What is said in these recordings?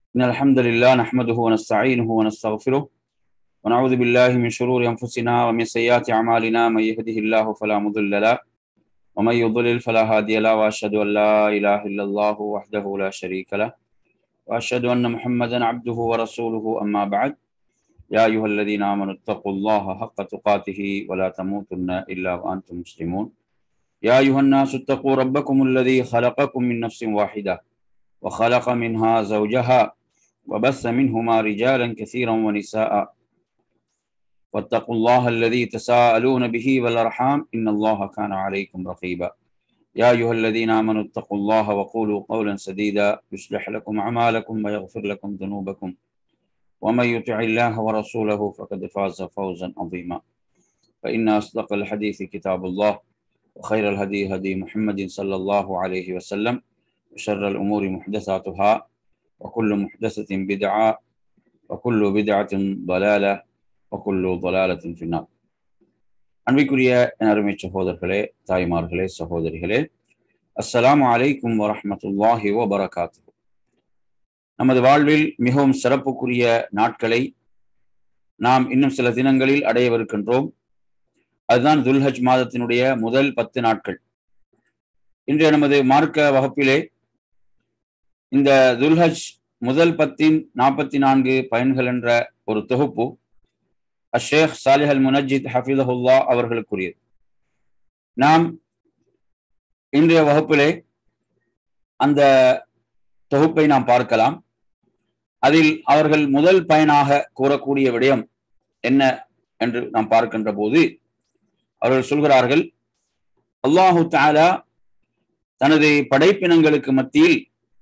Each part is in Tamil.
إن الحمد لله نحمده ونستعينه ونستغفره ونعوذ بالله من شرور أنفسنا ومن سيئات أعمالنا من يهده الله فلا مضل له ومن يضلل فلا هادي له وأشهد أن لا إله إلا الله وحده لا شريك له وأشهد أن محمدا عبده ورسوله أما بعد يا أيها الذين آمنوا اتقوا الله حق تقاته ولا تموتن إلا وأنتم مسلمون يا أيها الناس اتقوا ربكم الذي خلقكم من نفس واحدة وخلق منها زوجها وبث منهما رجالا كثيرا ونساء واتقوا الله الذي تساءلون به والأرحام إن الله كان عليكم رقيبا يا أيها الذين آمنوا اتقوا الله وقولوا قولا سديدا يصلح لكم أعمالكم ويغفر لكم ذنوبكم ومن يطع الله ورسوله فقد فاز فوزا عظيما فإن أصدق الحديث كتاب الله وخير الهدي هدي محمد صلى الله عليه وسلم وشر الأمور محدثاتها وكل محدثة بدعة وكل بدعة ضلالة وكل ضلالة في النار. அன்பிற்குரிய அருமை சகோதரர்களே, தாய்மார்களே, சகோதரிகளே, அஸ்ஸலாமு அலைக்கும் வரஹ்மத்துல்லாஹி வபரகாத்துஹு. நமது வாழ்வில் மிகவும் சிறப்புக்குரிய நாட்களை நாம் இன்னும் சில தினங்களில் அடையவிருக்கின்றோம். அதுதான் துல்ஹஜ் மாதத்தினுடைய முதல் 10 நாட்கள். இன்றைய நமது மார்க்க வகுப்பிலே இந்த துல்ஹஜ் முதல் 10 44 பயன்கள் என்ற ஒரு தொகுப்பு ஷேக் சாலிஹ் அல் முனஜ்ஜித் ஹஃபிதஹுல்லா அவர்களுக்குரியது. நாம் இன்றைய வகுப்பிலே அந்த தொகுப்பை நாம் பார்க்கலாம். அதில் அவர்கள் முதல் பயனாக கூறக்கூடிய விடயம் என்ன என்று நாம் பார்க்கின்ற போது அவர்கள் சொல்கிறார்கள், அல்லாஹு தஆலா தனது படைப்பினங்களுக்கு மத்தியில்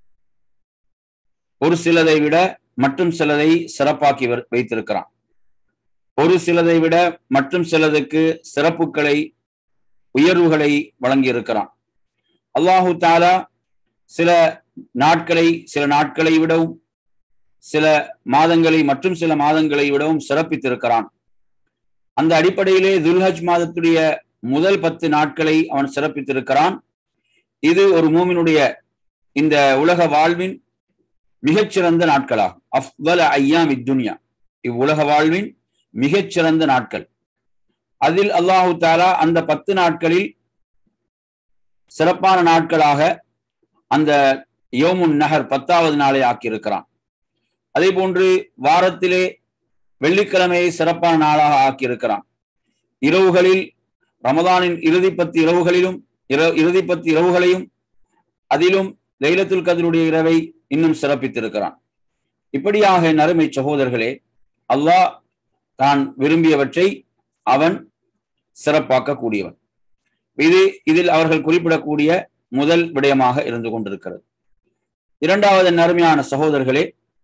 ஒரு சிலதை விட மற்றும் சிலதை சிறப்பாக்கி வைத்திருக்கிறான். ஒரு சிலதை விட மற்றும் சிலதுக்கு சிறப்புகளை, உயர்வுகளை வழங்கி இருக்கிறான். அல்லாஹு தஆலா சில நாட்களை விடவும், சில மாதங்களை மற்றும் சில மாதங்களை விடவும் சிறப்பித்திருக்கிறான். அந்த அடிப்படையிலே துல்ஹஜ் மாதத்துடைய முதல் 10 நாட்களை அவன் சிறப்பித்திருக்கிறான். இது ஒரு மூமினுடைய இந்த உலக வாழ்வின் மிகச்சிறந்த நாட்களாகும். அஃதல் ஐயாம் இத்துன்யா, இவ்வுலக வாழ்வின் மிகச்சிறந்த நாட்கள். அதில் அல்லாஹு தஆலா அந்த 10 நாட்களில் சிறப்பான நாட்களாக அந்த யௌமுன் நஹர் 10வது நாளை ஆக்கியிருக்கிறான். அதே போன்று வாரத்திலே வெள்ளிக்கிழமையை சிறப்பான நாளாக ஆக்கியிருக்கிறான். இரவுகளில் ரமதானின் இறுதி 10 இரவுகளையும் அதிலும் லைலத்துல் கத்ருடைய இரவை இன்னும் சிறப்பித்திருக்கிறான். இப்படியாக நறுமை சகோதரர்களே, அல்லாஹ் தான் விரும்பியவற்றை அவன் சிறப்பாக்க கூடியவன். இதில் அவர்கள் குறிப்பிடக்கூடிய முதல் விடயமாக இருந்து கொண்டிருக்கிறது. இரண்டாவது நறுமையான சகோதரர்களே,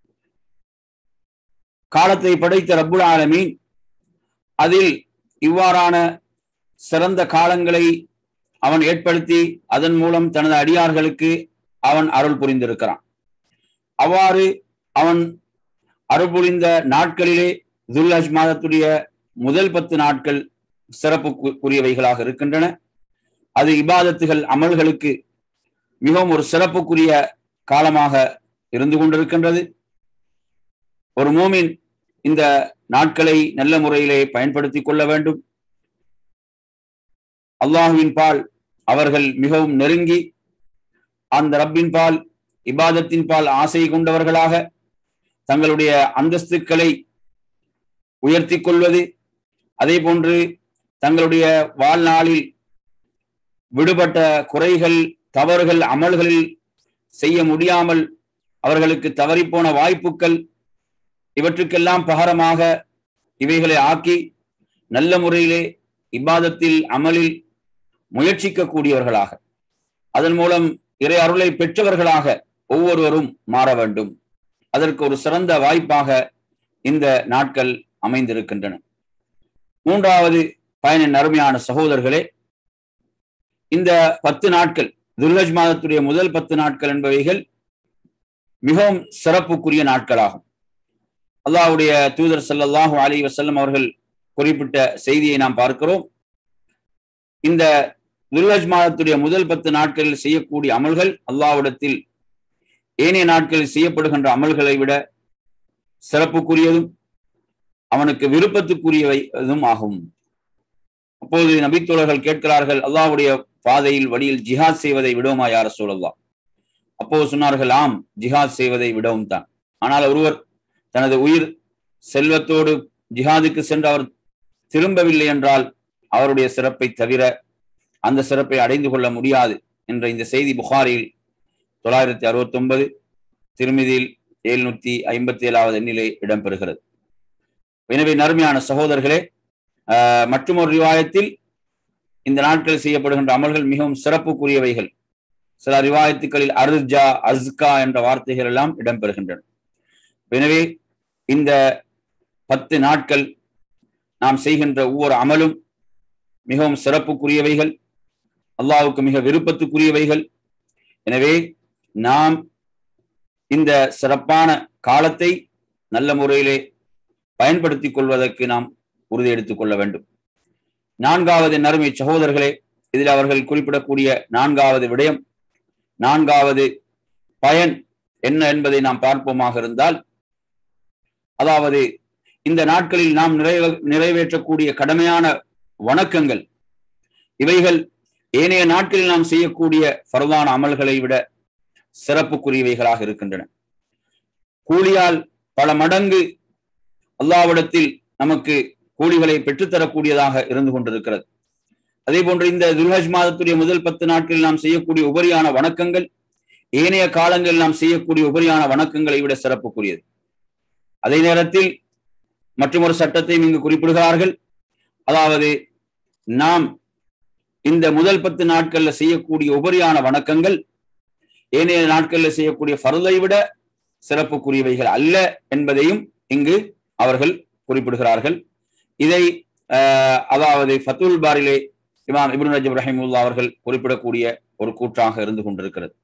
காலத்தை படைத்த ரப்புல் ஆலமீன் அதில் இவ்வாறான சிறந்த காலங்களை அவன் ஏற்படுத்தி அதன் மூலம் தனது அடியார்களுக்கு அவன் அருள் புரிந்திருக்கிறான். அவ்வாறு அவன் அருள் புரிந்த நாட்களிலே துல்ஹஜ் மாதத்துடைய முதல் 10 நாட்கள் சிறப்புக்குரியவைகளாக இருக்கின்றன. அது இபாதத்துகள், அமல்களுக்கு மிகவும் ஒரு சிறப்புக்குரிய காலமாக இருந்து கொண்டிருக்கின்றது. ஒரு மூமின் இந்த நாட்களை நல்ல முறையிலே பயன்படுத்திக் கொள்ள வேண்டும். அல்லாஹுவின் பால் அவர்கள் மிகவும் நெருங்கி அந்த ரப்பின் பால், இபாதத்தின் பால் ஆசை கொண்டவர்களாக தங்களுடைய அந்தஸ்துக்களை உயர்த்தி கொள்வது, அதே போன்று தங்களுடைய வாழ்நாளில் விடுபட்ட குறைகள், தவறுகள், அமல்களில் செய்ய முடியாமல் அவர்களுக்கு தவறிப்போன வாய்ப்புகள், இவற்றுக்கெல்லாம் பகரமாக இவைகளை ஆக்கி நல்ல முறையிலே இபாதத்தில், அமலில் முயற்சிக்கக்கூடியவர்களாக, அதன் மூலம் இறை அருளை பெற்றவர்களாக ஒவ்வொருவரும் மாற வேண்டும். அதற்கு ஒரு சிறந்த வாய்ப்பாக இந்த நாட்கள் அமைந்திருக்கின்றன. மூன்றாவது பயனின் அருமையான சகோதரர்களே, இந்த 10 நாட்கள், துல்ஹஜ் மாதத்துடைய முதல் 10 நாட்கள் என்பவைகள் மிகவும் சிறப்புக்குரிய நாட்களாகும். அல்லாஹ்வுடைய தூதர் ஸல்லல்லாஹு அலைஹி வஸல்லம் அவர்கள் குறிப்பிட்ட செய்தியை நாம் பார்க்கிறோம். இந்த துல்ஹஜ் மாதத்துடைய முதல் 10 நாட்களில் செய்யக்கூடிய அமல்கள் அல்லாஹ்விடத்தில் ஏனைய நாட்களில் செய்யப்படுகின்ற அமல்களை விட சிறப்புக்குரியதும் அவனுக்கு விருப்பத்துக்குரியவைதும் ஆகும். அப்போது நபித்தோழர்கள் கேட்கிறார்கள், அல்லாஹ்வுடைய பாதையில் வழியில் ஜிஹாத் செய்வதை விடவுமா யா ரசூலல்லாஹ்? அப்போது சொன்னார்கள், ஆம், ஜிஹாத் செய்வதை விடவும் தான். ஆனால் ஒருவர் தனது உயிர் செல்வத்தோடு ஜிஹாதுக்கு சென்று அவர் திரும்பவில்லை என்றால் அவருடைய சிறப்பை தவிர அந்த சிறப்பை அடைந்து கொள்ள முடியாது என்ற இந்த செய்தி புகாரியில் 969, திருமிதியில் 757 எண்ணிலே இடம்பெறுகிறது. எனவே நறுமையான சகோதரர்களே, மற்றொரு ரிவாயத்தில் இந்த நாட்களில் செய்யப்படுகின்ற அமல்கள் மிகவும் சிறப்புக்குரியவைகள். சில ரிவாயத்துக்களில் அர்ஜா, அஸ்கா என்ற வார்த்தைகள் எல்லாம் இடம்பெறுகின்றன. எனவே இந்த 10 நாட்கள் நாம் செய்கின்ற ஒவ்வொரு அமலும் மிகவும் சிறப்புக்குரியவைகள், அல்லாஹ்வுக்கு மிக விருப்பத்துக்குரியவைகள். எனவே நாம் இந்த சிறப்பான காலத்தை நல்ல முறையிலே பயன்படுத்திக் கொள்வதற்கு நாம் உறுதி எடுத்துக் கொள்ள வேண்டும். 4வது நறுமை சகோதரர்களே, இதில் அவர்கள் குறிப்பிடக்கூடிய 4வது விடயம், 4வது பயன் என்ன என்பதை நாம் பார்ப்போமாக இருந்தால், அதாவது இந்த நாட்களில் நாம் நிறைவேற்றக்கூடிய கடமையான வணக்கங்கள் இவைகள் ஏனைய நாட்களில் நாம் செய்யக்கூடிய ஃபர்தான அமல்களை விட சிறப்புக்குரியவைகளாக இருக்கின்றன. கூலியால் பல மடங்கு அல்லாஹ்விடத்தில் நமக்கு கூலிகளை பெற்றுத்தரக்கூடியதாக இருந்து கொண்டிருக்கிறது. அதே போன்று இந்த துல்ஹஜ் மாதத்துடைய முதல் 10 நாட்களில் நாம் செய்யக்கூடிய உபரியான வணக்கங்கள் ஏனைய காலங்களில் நாம் செய்யக்கூடிய உபரியான வணக்கங்களை விட சிறப்புக்குரியது. அதே நேரத்தில் மற்றொரு சட்டத்தையும் இங்கு குறிப்பிடுகிறார்கள். அதாவது நாம் இந்த முதல் 10 நாட்கள்ல செய்யக்கூடிய உபரியான வணக்கங்கள் ஏனைய நாட்களில் செய்யக்கூடிய ஃபர்லை விட சிறப்புக்குரியவைகள் அல்ல என்பதையும் இங்கு அவர்கள் குறிப்பிடுகிறார்கள். இதை அதாவது ஃபத்துல் பாரிலே இமாம் இப்னு ரஜப் ரஹிமஹுல்லாஹ் அவர்கள் குறிப்பிடக்கூடிய ஒரு கூற்றாக இருந்து கொண்டிருக்கிறது.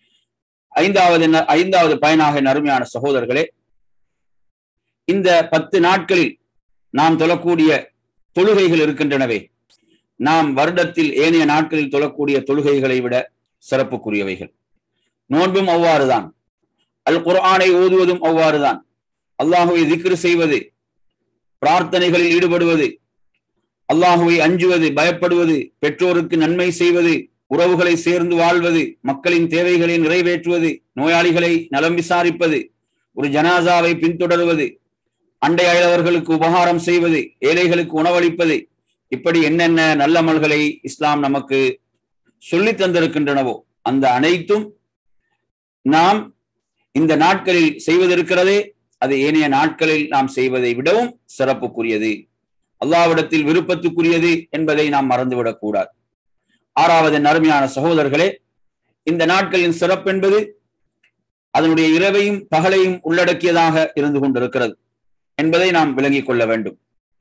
5வது பயனாக அருமையான சகோதரர்களே, இந்த 10 நாட்களில் நாம் தொழக்கூடிய தொழுகைகள் இருக்கின்றனவே, நாம் வருடத்தில் ஏனைய நாட்களில் தொழக்கூடிய தொழுகைகளை விட சிறப்புக்குரியவைகள். நோன்பும் அவ்வாறுதான், அல் குர்ஆனை ஓதுவதும் அவ்வாறுதான், அல்லாஹுவை திக்ர் செய்வது, பிரார்த்தனைகளில் ஈடுபடுவது, அல்லாஹுவை அஞ்சுவது, பயப்படுவது, பெற்றோருக்கு நன்மை செய்வது, உறவுகளை சேர்ந்து வாழ்வது, மக்களின் தேவைகளை நிறைவேற்றுவது, நோயாளிகளை நலம் விசாரிப்பது, ஒரு ஜனாசாவை பின்தொடர்வது, அண்டை அயலவர்களுக்கு உபகாரம் செய்வது, ஏழைகளுக்கு உணவளிப்பது, இப்படி என்னென்ன நல்லமல்களை இஸ்லாம் நமக்கு சொல்லி தந்திருக்கின்றனவோ அந்த அனைத்தும் நாம் இந்த நாட்களில் செய்வதற்கிறதே அது ஏனைய நாட்களில் நாம் செய்வதை விடவும் சிறப்புக்குரியது, அல்லாஹ்விடத்தில் விருப்பத்துக்குரியது என்பதை நாம் மறந்துவிடக் கூடாது. 6வது அருமையான சகோதரர்களே, இந்த நாட்களின் சிறப்பு என்பது அதனுடைய இரவையும் பகலையும் உள்ளடக்கியதாக இருந்து கொண்டிருக்கிறது என்பதை நாம் விளங்கிக் கொள்ள வேண்டும்.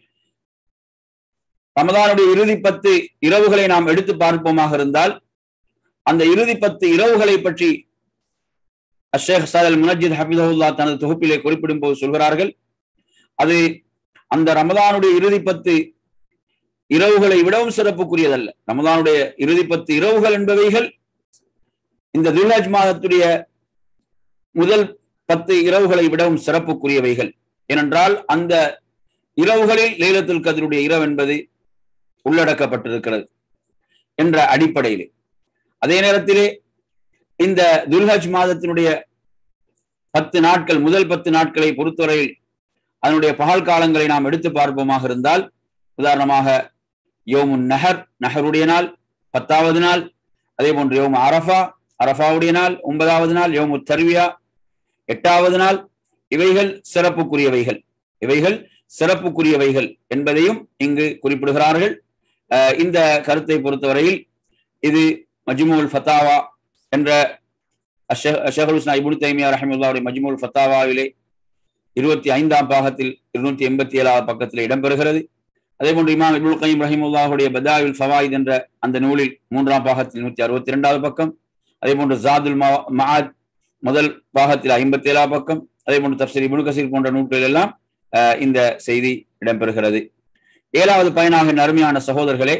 ரமதானுடைய இறுதி 10 இரவுகளை நாம் எடுத்து பார்ப்போமாக இருந்தால், அந்த இறுதி 10 இரவுகளை பற்றி அஷேக் சாதல் முனஜித் ஹபிதஹுல்லாஹ் தனது தொகுப்பிலே குறிப்பிடும் போது சொல்கிறார்கள், அது அந்த ரமதானுடைய இறுதி 10 இரவுகளை விடவும் சிறப்புக்குரியதல்ல. ரமதானுடைய இறுதி 10 இரவுகள் என்பவைகள் இந்த துல்ஹஜ் மாதத்துடைய முதல் 10 இரவுகளை விடவும் சிறப்புக்குரியவைகள். ஏனென்றால் அந்த இரவுகளில் லைலத்துல் கத்ருடைய இரவு என்பது உள்ளடக்கப்பட்டிருக்கிறது என்ற அடிப்படையிலே. அதே நேரத்திலே இந்த துல்ஹஜ் மாதத்தினுடைய 10 நாட்கள், முதல் 10 நாட்களை பொறுத்தவரையில் அதனுடைய பகல் காலங்களை நாம் எடுத்து பார்ப்போமாக இருந்தால், உதாரணமாக யோமுன் நஹர், நஹருடைய நாள் 10வது நாள், அதே போன்று யோமு அரஃபா, அரஃபாவுடைய நாள் 9வது நாள், யோமு தர்வியா 8வது நாள், இவைகள் சிறப்புக்குரியவைகள், இவைகள் சிறப்புக்குரியவைகள் என்பதையும் இங்கு குறிப்பிடுகிறார்கள். இந்த கருத்தை பொறுத்தவரையில் இது மஜ்முல் ஃபத்தாவா என்ற ஷேகுல் இஸ்லாம் இப்னு தைமியா ரஹிமஹுல்லாஹுடைய மஜ்முல் ஃபத்தாவாவிலே 25ஆம் பாகத்தில் 287வது பக்கத்தில் இடம்பெறுகிறது. அதே போன்று இமாம் இப்னுல் கய்யிம் ரஹிமஹுல்லாஹுடைய பதாயில் ஃபவாயித் என்ற அந்த நூலில் 3ஆம் பாகத்தில் 162வது பக்கம், அதே போன்று ஜாதுல் மஆத் முதல் பாகத்தில் 57ஆம் பக்கம், அதே போன்று தஃப்சீர் இப்னு கஸீர் போன்ற நூல்களில் எல்லாம் இந்த செய்தி இடம்பெறுகிறது. 7வது பயனாக அருமையான சகோதரர்களே,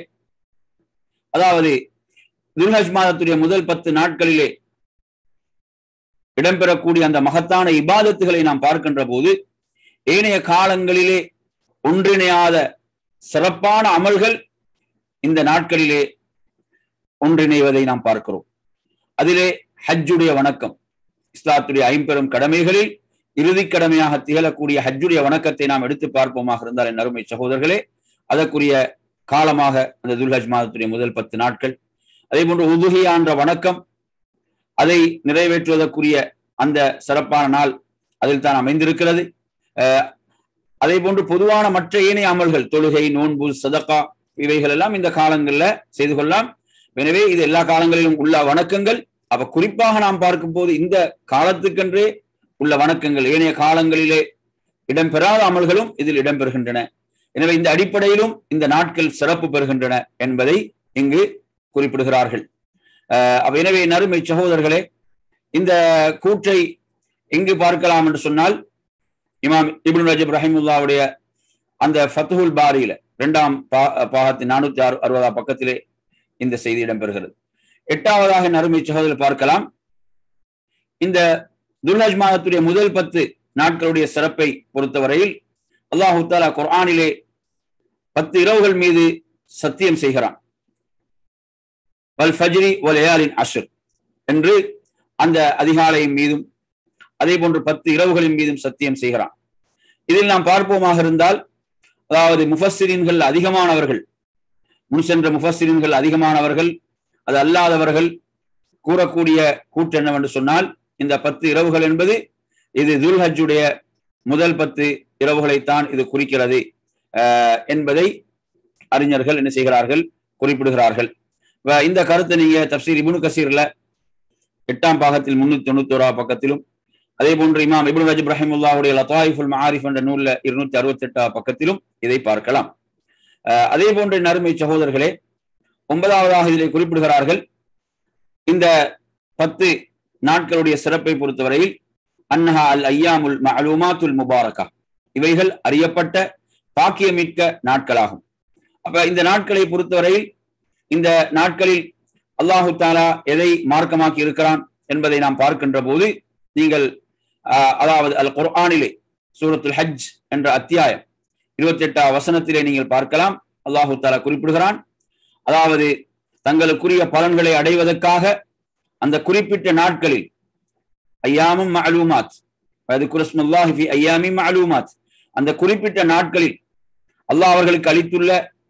அதாவது துல்ஹஜ் மாதத்துடைய முதல் 10 நாட்களிலே இடம்பெறக்கூடிய அந்த மகத்தான இபாதத்துகளை நாம் பார்க்கின்ற போது ஏனைய காலங்களிலே ஒன்றிணையாத சிறப்பான அமல்கள் இந்த நாட்களிலே ஒன்றிணைவதை நாம் பார்க்கிறோம். அதிலே ஹஜ்ஜுடைய வணக்கம், இஸ்லாத்துடைய ஐம்பெரும் கடமைகளில் இறுதி கடமையாக திகழக்கூடிய ஹஜ்ஜுடைய வணக்கத்தை நாம் எடுத்து பார்ப்போமாக இருந்தால் என் அருமை சகோதரர்களே, அதற்குரிய காலமாக அந்த துல்ஹஜ் மாதத்துடைய முதல் 10 நாட்கள், அதே போன்று உதுஹியா என்ற வணக்கம், அதை நிறைவேற்றுவதற்குரிய அந்த சிறப்பான நாள் அதில் தான் அமைந்திருக்கிறது. அதே போன்று பொதுவான மற்ற ஏனைய அமல்கள், தொழுகை, நோன்பு, சதகா, இவைகள் எல்லாம் இந்த காலங்களில் செய்து கொள்ளலாம். எனவே இது எல்லா காலங்களிலும் உள்ள வணக்கங்கள். அப்ப குறிப்பாக நாம் பார்க்கும் போது இந்த காலத்துக்கென்றே உள்ள வணக்கங்கள், ஏனைய காலங்களிலே இடம்பெறாத அமல்களும் இதில் இடம்பெறுகின்றன. எனவே இந்த அடிப்படையிலும் இந்த நாட்கள் சிறப்பு பெறுகின்றன என்பதை இங்கு குறிப்பிடுகிறார்கள். எனவே நறுமை சகோதரர்களே, இந்த கூற்றை எங்கு பார்க்கலாம் என்று சொன்னால், இமாம் இப்னு ரஜப் ரஹிமுல்லாவுடைய அந்த ஃபத்ஹுல் பாரியில 2ஆம் பாகத்தின் 460 பக்கத்திலே இந்த செய்தி இடம்பெறுகிறது. 8ஆவதாக நறுமை சகோதரர்கள் பார்க்கலாம், இந்த துல்ஹஜ் மாதத்துடைய முதல் 10 நாட்களுடைய சிறப்பை பொறுத்தவரையில் அல்லாஹு தஆலா குர்ஆனிலே 10 இரவுகள் மீது சத்தியம் செய்கிறான். வல் ஃபஜ்ரி வ லயாலின் அஷ்ர் என்று அந்த அதிகாலையின் மீதும் அதே போன்று 10 இரவுகளின் மீதும் சத்தியம் செய்கிறான். இதில் நாம் பார்ப்போமாக இருந்தால், அதாவது முஃபஸ்ஸிரீன்கள் அதிகமானவர்கள், முன் சென்ற முஃபஸ்ஸிரீன்கள் அதிகமானவர்கள், அது அல்லாதவர்கள் கூறக்கூடிய கூற்று என்னவென்று சொன்னால், இந்த 10 இரவுகள் என்பது இது துல்ஹஜ்ஜுடைய முதல் 10 இரவுகளைத்தான் இது குறிக்கிறது என்பதை அறிஞர்கள் என்ன செய்கிறார்கள், குறிப்பிடுகிறார்கள். இந்த கருத்தை நீங்க தஃப்சீர் இப்னு கஸீர்ல 8ஆம் பாகத்தில் 391 பக்கத்திலும், அதே போன்று இமாம் இப்னு ரஜப் ரஹிமுல்லாஹுடைய லதாயிஃபுல் மஆரிஃப் என்ற நூல்ல 268 பக்கத்திலும் இதை பார்க்கலாம். அதே போன்ற நறுமை சகோதரர்களே, 9ஆவதாக இதிலே குறிப்பிடுகிறார்கள், இந்த 10 நாட்களுடைய சிறப்பை பொறுத்தவரையில் அன்னஹா அல் ஐயாமுல் மஅலூமாத்துல் முபாரகா, இவைகள் அறியப்பட்ட பாக்கியமிக்க நாட்களாகும். அப்ப இந்த நாட்களை பொறுத்தவரையில், இந்த நாட்களில் அல்லாஹு தஆலா எதை மார்க்கமாக்கி இருக்கிறான் என்பதை நாம் பார்க்கின்ற போது, நீங்கள் அதாவது அல் குர்ஆனிலே சூரத்துல் ஹஜ் என்ற அத்தியாயம் 28ஆம் வசனத்திலே நீங்கள் பார்க்கலாம். அல்லாஹு தஆலா குறிப்பிடுகிறான், அதாவது தங்களுக்குரிய பலன்களை அடைவதற்காக அந்த குறிப்பிட்ட நாட்களில் ஐயாமும் மஅலூமாத், வயதுகுரஸ்முல்லாஹி ஃபி ஐயாமின் மஅலூமாத், அந்த குறிப்பிட்ட நாட்களில் அல்லாஹ் அவர்களுக்கு அளித்துள்ள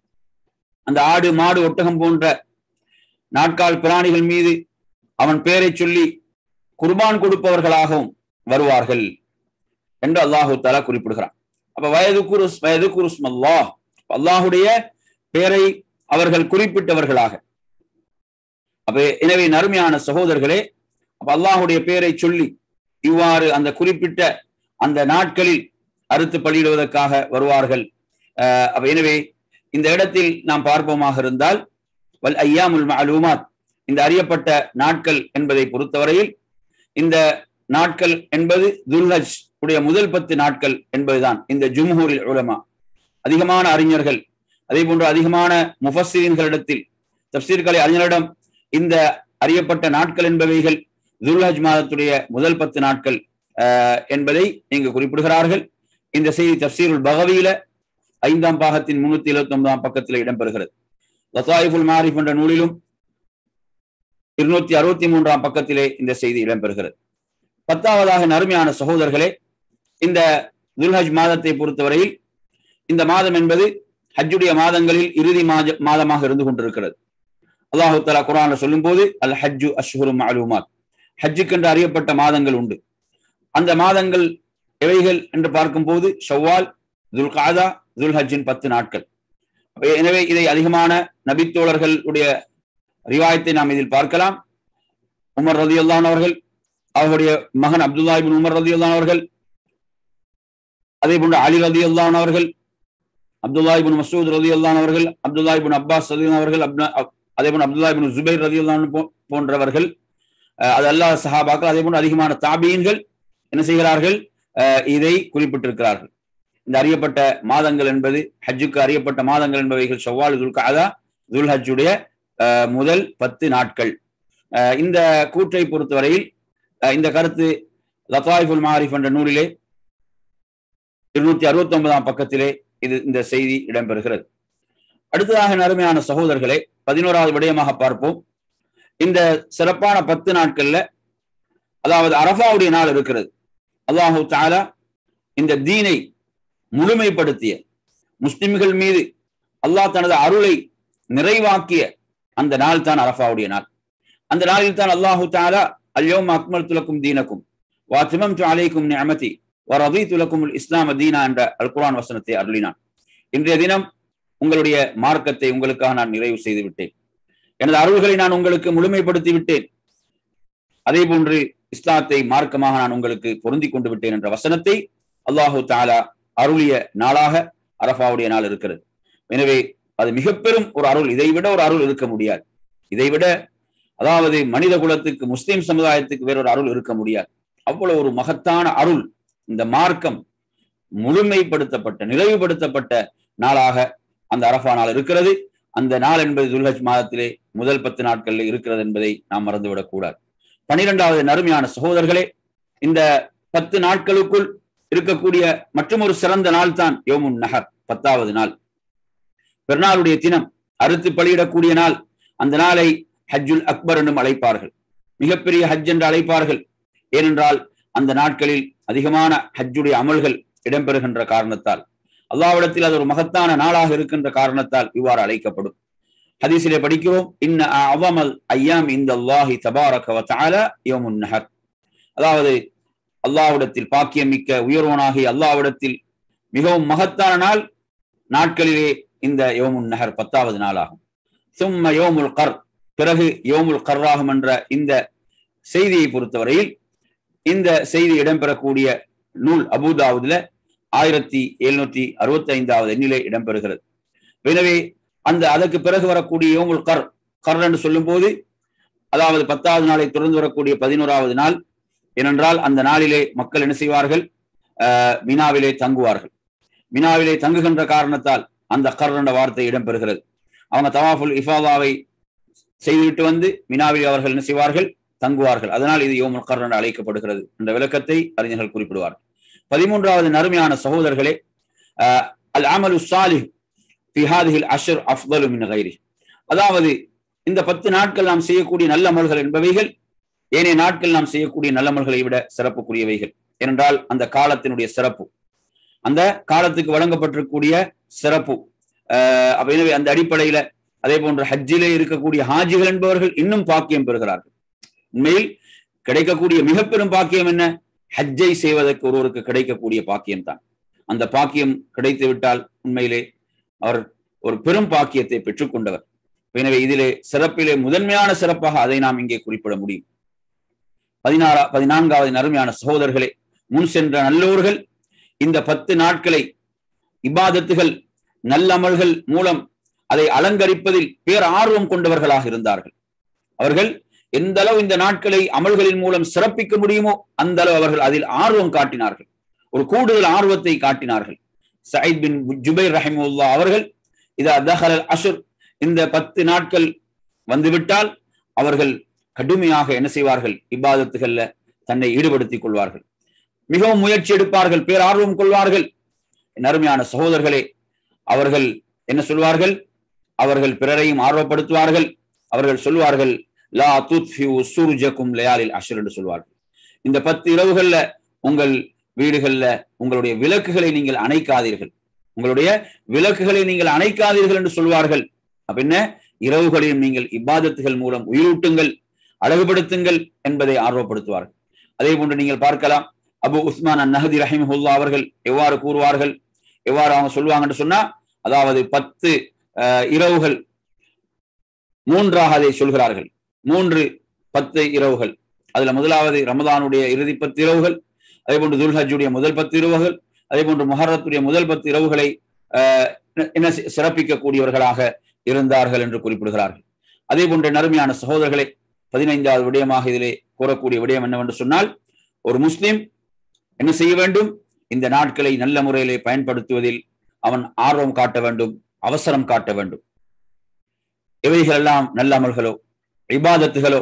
அந்த ஆடு, மாடு, ஒட்டகம் போன்ற நாட்கால் பிராணிகள் மீது அவன் பெயரை சொல்லி குர்பான் கொடுப்பவர்களாகவும் வருவார்கள் என்று அல்லாஹு தஆலா குறிப்பிடுகிறான். அப்ப வயதுகுரஸ்முல்லாஹ், அல்லாஹுடைய பெயரை அவர்கள் குறிப்பிட்டவர்களாக. அப்ப எனவே நறுமையான சகோதரர்களே, அப்ப அல்லாஹுடைய பெயரை சொல்லி இவ்வாறு அந்த குறிப்பிட்ட அந்த நாட்களில் அறுத்து பலியிடுவதற்காக வருவார்கள். அப்ப எனவே இந்த இடத்தில் நாம் பார்ப்போமாக இருந்தால், வல் ஐயாமுல் மஅலூமாத், இந்த அறியப்பட்ட நாட்கள் என்பதை பொறுத்தவரையில் இந்த நாட்கள் என்பது துல்ஹஜ் உடைய முதல் 10 நாட்கள் என்பதுதான் இந்த ஜும்ஹூரில் உலமா, அதிகமான அறிஞர்கள், அதே போன்று அதிகமான முஃபஸ்ஸிரீன்களிடத்தில், தஃப்சீர் கலை அறிஞர்களிடம் இந்த அறியப்பட்ட நாட்கள் என்பவைகள் துல்ஹஜ் மாதத்துடைய முதல் 10 நாட்கள் என்பதை இங்கு குறிப்பிடுகிறார்கள். இந்த செய்தி தஃப்சீருல் பகவியில 5ஆம் பாகத்தின் 379ஆம் பக்கத்தில் இடம்பெறுகிறது. லதாயிஃபுல் மஆரிஃப் என்ற நூலிலும் 263ஆம் பக்கத்திலே இந்த செய்தி இடம்பெறுகிறது. 10ஆவதாக நறுமையான சகோதரர்களே, இந்த துல்ஹஜ் மாதத்தை பொறுத்தவரையில் இந்த மாதம் என்பது ஹஜ்ஜுடைய மாதங்களில் இறுதி மாதமாக இருந்து கொண்டிருக்கிறது. அல்லாஹு தஆலா குர்ஆன்ல சொல்லும் போது, அல் ஹஜ்ஜு அஷ்ஹுரும் மஅலூமாத், ஹஜ்ஜுக்கென்று அறியப்பட்ட மாதங்கள் உண்டு. அந்த மாதங்கள் எவைகள் என்று பார்க்கும் போது ஷவ்வால், துல்காதா, துல்ஹஜ்ஜின் 10 நாட்கள். எனவே இதை அதிகமான நபித்தோழர்களுடைய ரிவாயத்தை நாம் இதில் பார்க்கலாம். உமர் ரலியல்லாஹு அன்ஹு அவர்கள், அவருடைய மகன் அப்துல்லா இப்னு உமர் ரலியல்லாஹு அன்ஹு அவர்கள், அதே போன்று அலி ரலியல்லாஹு அன்ஹு அவர்கள், அப்துல்லா இப்னு மஸ்ஊத் ரலியல்லாஹு அன்ஹு அவர்கள், அப்துல்லா இப்னு அப்பாஸ் ரலியல்லாஹு அன்ஹு அவர்கள், அதே போன்று அப்துல்லா இப்னு ஜுபைர் ரலியல்லாஹு அன்ஹு போன்றவர்கள், அது அல்லாஹ் சஹாபாக்கள், அதே போன்று அதிகமான தாபீன்கள் என்ன செய்கிறார்கள், இதை குறிப்பிட்டிருக்கிறார்கள். இந்த அறியப்பட்ட மாதங்கள் என்பது, ஹஜ்ஜுக்கு அறியப்பட்ட மாதங்கள் என்பவைகள் ஷவ்வால், துல்காதா, துல்ஹஜ்ஜுடைய முதல் 10 நாட்கள். இந்த கூற்றை பொறுத்தவரையில் இந்த கருத்து லதாயிஃபுல் மாரிஃப் என்ற நூலிலே 269ஆம் பக்கத்திலே இந்த செய்தி இடம்பெறுகிறது. அடுத்ததாக அருமையான சகோதரர்களே, 11வது விடயமாக பார்ப்போம். இந்த சிறப்பான 10 நாட்கள்ல, அதாவது அரஃபாவுடைய நாள் இருக்கிறது. அல்லாஹு தஆலா இந்த தீனை முழுமைப்படுத்திய முஸ்லிம்கள் மீது அல்லாஹ் தனது அருளை நிறைவாக்கிய அந்த நாள் தான் அரஃபாவுடைய நாள். அந்த நாளில் தான் அல்லாஹு தஆலா அல்யௌம அக்மல்து லக்கும் தீனக்கும் வ அத்மம்து அலைக்கும் நிஅமதி வ ரதீது லக்குமுல் இஸ்லாம தீனா என்ற அல் குர்ஆன் வசனத்தை அருளினான். இன்றைய தினம் உங்களுடைய மார்க்கத்தை உங்களுக்காக நான் நிறைவு செய்து விட்டேன், எனது அருள்களை நான் உங்களுக்கு முழுமைப்படுத்தி விட்டேன், அதே போன்று இஸ்லாத்தை மார்க்கமாக நான் உங்களுக்கு பொருந்தி கொண்டு விட்டேன் என்ற வசனத்தை அல்லாஹு தஆலா அருளிய நாளாக அரஃபாவுடைய நாள் இருக்கிறது. எனவே அது மிக பெரும் ஒரு அருள். இதைவிட ஒரு அருள் இருக்க முடியாது. இதைவிட, அதாவது மனித குலத்துக்கு, முஸ்லிம் சமுதாயத்துக்கு வேறொரு அருள் இருக்க முடியாது. அவ்வளவு ஒரு மகத்தான அருள் இந்த மார்க்கம் முழுமைப்படுத்தப்பட்ட, நிறைவுபடுத்தப்பட்ட நாளாக அந்த அரஃபா நாள் இருக்கிறது. அந்த நாள் என்பது துல்ஹஜ் மாதத்திலே முதல் 10 நாட்களில் இருக்கிறது என்பதை நாம் மறந்துவிடக் கூடாது. 12வது நறுமையான சகோதரர்களே, இந்த 10 நாட்களுக்குள் இருக்கக்கூடிய மற்றொரு சிறந்த நாள் தான் யௌமுன் நஹர், 10வது நாள், பெருநாளுடைய தினம், அறுத்து பலியிடக்கூடிய நாள். அந்த நாளை ஹஜ்ஜுல் அக்பர் என்றும் அழைப்பார்கள், மிகப்பெரிய ஹஜ் என்று அழைப்பார்கள். ஏனென்றால் அந்த நாட்களில் அதிகமான ஹஜ்ஜுடைய அமல்கள் இடம்பெறுகின்ற காரணத்தால், அல்லாஹ்விடத்தில் அது ஒரு மகத்தான நாளாக இருக்கின்ற காரணத்தால் இவ்வாறு அழைக்கப்படும். ஹதீஸிலே படிக்கிறோம், இன்ன அஅஸமல் அய்யாம் இன்தல்லாஹி தபாரக வ தஆலா யௌமுன் நஹர். அதாவது அல்லாஹ்விடத்தில் பாக்கியம் மிக்க உயர்வனாகி அல்லாஹ்விடத்தில் மிகவும் மகத்தான நாள் நாட்களிலே இந்த யௌமுன் நஹர் 10வது நாளாகும். சும்ம யௌமுல் கர், பிறகு யௌமுல் கர்ராகும் என்ற இந்த செய்தியை பொறுத்தவரையில் இந்த செய்தி இடம்பெறக்கூடிய நூல் அபூதாவுதுல 1765வது எண்ணிலே இடம்பெறுகிறது. எனவே அதற்கு பிறகு வரக்கூடிய யௌமுல் கர் என்று சொல்லும் போது, அதாவது 10வது நாளை தொடர்ந்து வரக்கூடிய 11வது நாள். ஏனென்றால் அந்த நாளிலே மக்கள் என்ன செய்வார்கள்? மினாவிலே தங்குவார்கள். மினாவிலே தங்குகின்ற காரணத்தால் அந்த கர் என்ற வார்த்தை இடம்பெறுகிறது. அவங்க தவாஃபுல் இஃபாதாவை செய்துவிட்டு வந்து மினாவில் அவர்கள் என்ன செய்வார்கள்? தங்குவார்கள். அதனால் இது யௌமுல் கர் என்று அழைக்கப்படுகிறது என்ற விளக்கத்தை அறிஞர்கள் குறிப்பிடுவார்கள். 13வது நறுமையான சகோதரர்களே, அல் அமலு ஸாலிஹ் ஃபி ஹாதிஹில் அஷ்ர் அஃதலு மின் கைரிஹ். அதாவது இந்த 10 நாட்கள் நாம் செய்யக்கூடிய நல்ல அமல்கள் என்பவைகள் ஏனைய நாட்கள் நாம் செய்யக்கூடிய நல்லமல்களை விட சிறப்புக்குரியவைகள். ஏனென்றால் அந்த காலத்தினுடைய சிறப்பு, அந்த காலத்துக்கு வழங்கப்பட்டிருக்கக்கூடிய சிறப்பு. எனவே அந்த அடிப்படையில அதே போன்று ஹஜ்ஜிலே இருக்கக்கூடிய ஹாஜிகள் என்பவர்கள் இன்னும் பாக்கியம் பெறுகிறார்கள். உண்மையில் கிடைக்கக்கூடிய மிக பெரும் பாக்கியம் என்ன? ஹஜ்ஜை செய்வதற்கு ஒருவருக்கு கிடைக்கக்கூடிய பாக்கியம் தான். அந்த பாக்கியம் கிடைத்து விட்டால் உண்மையிலே அவர் ஒரு பெரும் பாக்கியத்தை பெற்றுக்கொண்டவர். எனவே இதிலே சிறப்பிலே முதன்மையான சிறப்பாக அதை நாம் இங்கே குறிப்பிட முடியும். 14வது நறுமையான சகோதரர்களே, முன் சென்ற நல்லோர்கள் இந்த 10 நாட்களை இபாதத்துகள் நல்லமல்கள் மூலம் அதை அலங்கரிப்பதில் பேர் ஆர்வம் கொண்டவர்களாக இருந்தார்கள். அவர்கள் எந்த அளவு இந்த நாட்களை அமல்களின் மூலம் சிறப்பிக்க முடியுமோ அந்த அளவு அவர்கள் அதில் ஆர்வம் காட்டினார்கள், ஒரு கூடுதல் ஆர்வத்தை காட்டினார்கள். சயீத் பின் ஜுபைர் ரஹிமஹுல்லாஹ் அவர்கள் இதா தஹலல் அஷ்ர், இந்த 10 நாட்கள் வந்துவிட்டால் அவர்கள் கடுமையாக என்ன செய்வார்கள்? இபாதத்துகள்ல தன்னை ஈடுபடுத்திக் கொள்வார்கள், மிகவும் முயற்சி எடுப்பார்கள், பேரார்வம் கொள்வார்கள். அருமையான சகோதரர்களே, அவர்கள் என்ன சொல்வார்கள்? அவர்கள் பிறரையும் ஆர்வப்படுத்துவார்கள். அவர்கள் சொல்வார்கள், லா துத்ஃபிஉ சுர்ஜக்கும் லயாலில் அஷ்ர் என்று சொல்வார்கள். இந்த 10 இரவுகள்ல உங்கள் வீடுகள்ல உங்களுடைய விளக்குகளை நீங்கள் அணைக்காதீர்கள், உங்களுடைய விளக்குகளை நீங்கள் அணைக்காதீர்கள் என்று சொல்வார்கள். அப்படின்ன இரவுகளையும் நீங்கள் இபாதத்துகள் மூலம் உயிரூட்டுங்கள், அழகுபடுத்துங்கள் என்பதை ஆர்வப்படுத்துவார்கள். அதே போன்று நீங்கள் பார்க்கலாம், அபு உஸ்மான் அன்-நஹதி ரஹிமஹுல்லாஹ் அவர்கள் எவ்வாறு கூறுவார்கள், எவ்வாறு அவங்க சொல்லுவாங்கன்னு சொன்னா, அதாவது 10 இரவுகள் 3ஆக அதை சொல்கிறார்கள். 10 இரவுகள். அதுல முதலாவது ரமதானுடைய இறுதி 10 இரவுகள், அதே போன்று துல்ஹஜ்ஜுடைய முதல் 10 இரவுகள், அதே போன்று முஹர்ரத்துடைய முதல் 10 இரவுகளை என்ன சிறப்பிக்கக்கூடியவர்களாக இருந்தார்கள் என்று குறிப்பிடுகிறார்கள். அதே போன்ற நறுமையான சகோதரர்களே, 15வது விடயமாக இதிலே கூறக்கூடிய விடயம் என்னவென்று சொன்னால், ஒரு முஸ்லிம் என்ன செய்ய வேண்டும்? இந்த நாட்களை நல்ல முறையிலே பயன்படுத்துவதில் அவன் ஆர்வம் காட்ட வேண்டும், அவசரம் காட்ட வேண்டும். எவைகளெல்லாம் நல்ல அமல்களோ இபாதத்துகளோ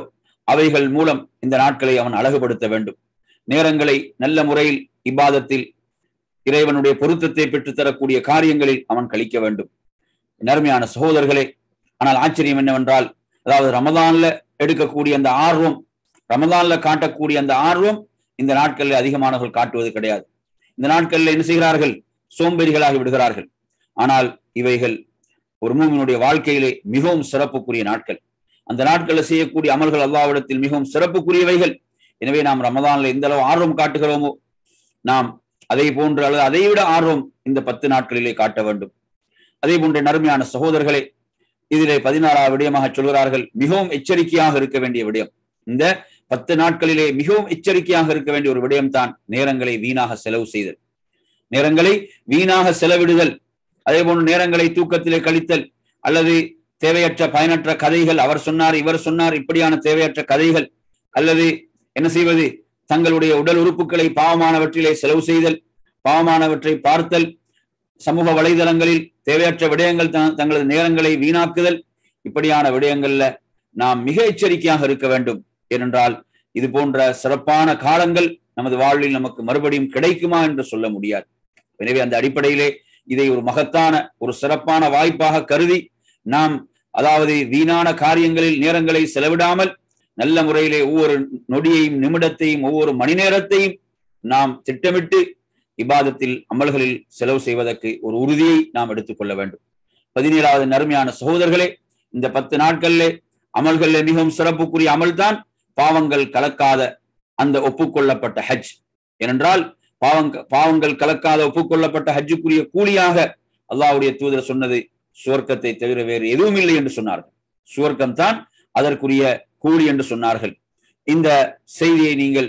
அவைகள் மூலம் இந்த நாட்களை அவன் அழகுபடுத்த வேண்டும். நேரங்களை நல்ல முறையில் இபாதத்தில் இறைவனுடைய பொருத்தத்தை பெற்றுத்தரக்கூடிய காரியங்களில் அவன் கழிக்க வேண்டும். நறுமையான சகோதரர்களே, ஆனால் ஆச்சரியம் என்னவென்றால், அதாவது ரமதான்ல எடுக்கக்கூடிய அந்த ஆர்வம், ரமதான்ல காட்டக்கூடிய அந்த ஆர்வம் இந்த நாட்களில் அதிகமானவர்கள் காட்டுவது கிடையாது. இந்த நாட்களில் என்ன செய்கிறார்கள்? சோம்பேறிகளாகி விடுகிறார்கள். ஆனால் இவைகள் ஒரு மூமினுடைய வாழ்க்கையிலே மிகவும் சிறப்புக்குரிய நாட்கள். அந்த நாட்களில் செய்யக்கூடிய அமல்கள் அல்லாஹ்விடத்தில் மிகவும் சிறப்புக்குரியவைகள். எனவே நாம் ரமதான்ல எந்த அளவு ஆர்வம் காட்டுகிறோமோ, நாம் அதை போன்று அல்லது அதை விட ஆர்வம் இந்த 10 நாட்களிலே காட்ட வேண்டும். அதே போன்ற நறுமையான சகோதரர்களே, இதிலே 16வது விடயமாக சொல்கிறார்கள், மிகவும் எச்சரிக்கையாக இருக்க வேண்டிய விடயம். இந்த 10 நாட்களிலே மிகவும் எச்சரிக்கையாக இருக்க வேண்டிய ஒரு விடயம் தான் நேரங்களை வீணாக செலவு செய்தல், நேரங்களை வீணாக செலவிடுதல். அதே போன்று நேரங்களை தூக்கத்திலே கழித்தல் அல்லது தேவையற்ற பயனற்ற கதைகள், அவர் சொன்னார் இவர் சொன்னார், இப்படியான தேவையற்ற கதைகள், அல்லது என்ன செய்வது, தங்களுடைய உடல் உறுப்புகளை பாவமானவற்றிலே செலவு செய்தல், பாவமானவற்றை பார்த்தல், சமூக வலைதளங்களில் தேவையற்ற விடயங்கள் தங்களது நேரங்களை வீணாக்குதல், இப்படியான விடயங்கள்ல நாம் மிக எச்சரிக்கையாக இருக்க வேண்டும். ஏனென்றால் இது போன்ற சிறப்பான காலங்கள் நமது வாழ்வில் நமக்கு மறுபடியும் கிடைக்குமா என்று சொல்ல முடியாது. எனவே அந்த அடிப்படையிலே இதை ஒரு மகத்தான ஒரு சிறப்பான வாய்ப்பாக கருதி நாம், அதாவது வீணான காரியங்களில் நேரங்களை செலவிடாமல் நல்ல முறையிலே ஒவ்வொரு நொடியையும் நிமிடத்தையும் ஒவ்வொரு மணி நேரத்தையும் நாம் திட்டமிட்டு இபாதத்தில் அமல்களில் செலவு செய்வதற்கு ஒரு உறுதியை நாம் எடுத்துக்கொள்ள வேண்டும். 17வது நறுமையான சகோதரர்களே, இந்த 10 நாட்களிலே அமல்களில் மிகவும் சிறப்புக்குரிய அமல்தான் பாவங்கள் கலக்காத அந்த ஒப்புக்கொள்ளப்பட்ட ஹஜ். ஏனென்றால் பாவங்கள் கலக்காத ஒப்புக்கொள்ளப்பட்ட ஹஜ்ஜுக்குரிய கூலியாக அல்லாஹ்வுடைய தூதர் சொன்னது சுவர்க்கத்தை தவிர வேறு எதுவும் இல்லை என்று சொன்னார்கள். சுவர்க்கம் தான் அதற்குரிய கூலி என்று சொன்னார்கள். இந்த செய்தியை நீங்கள்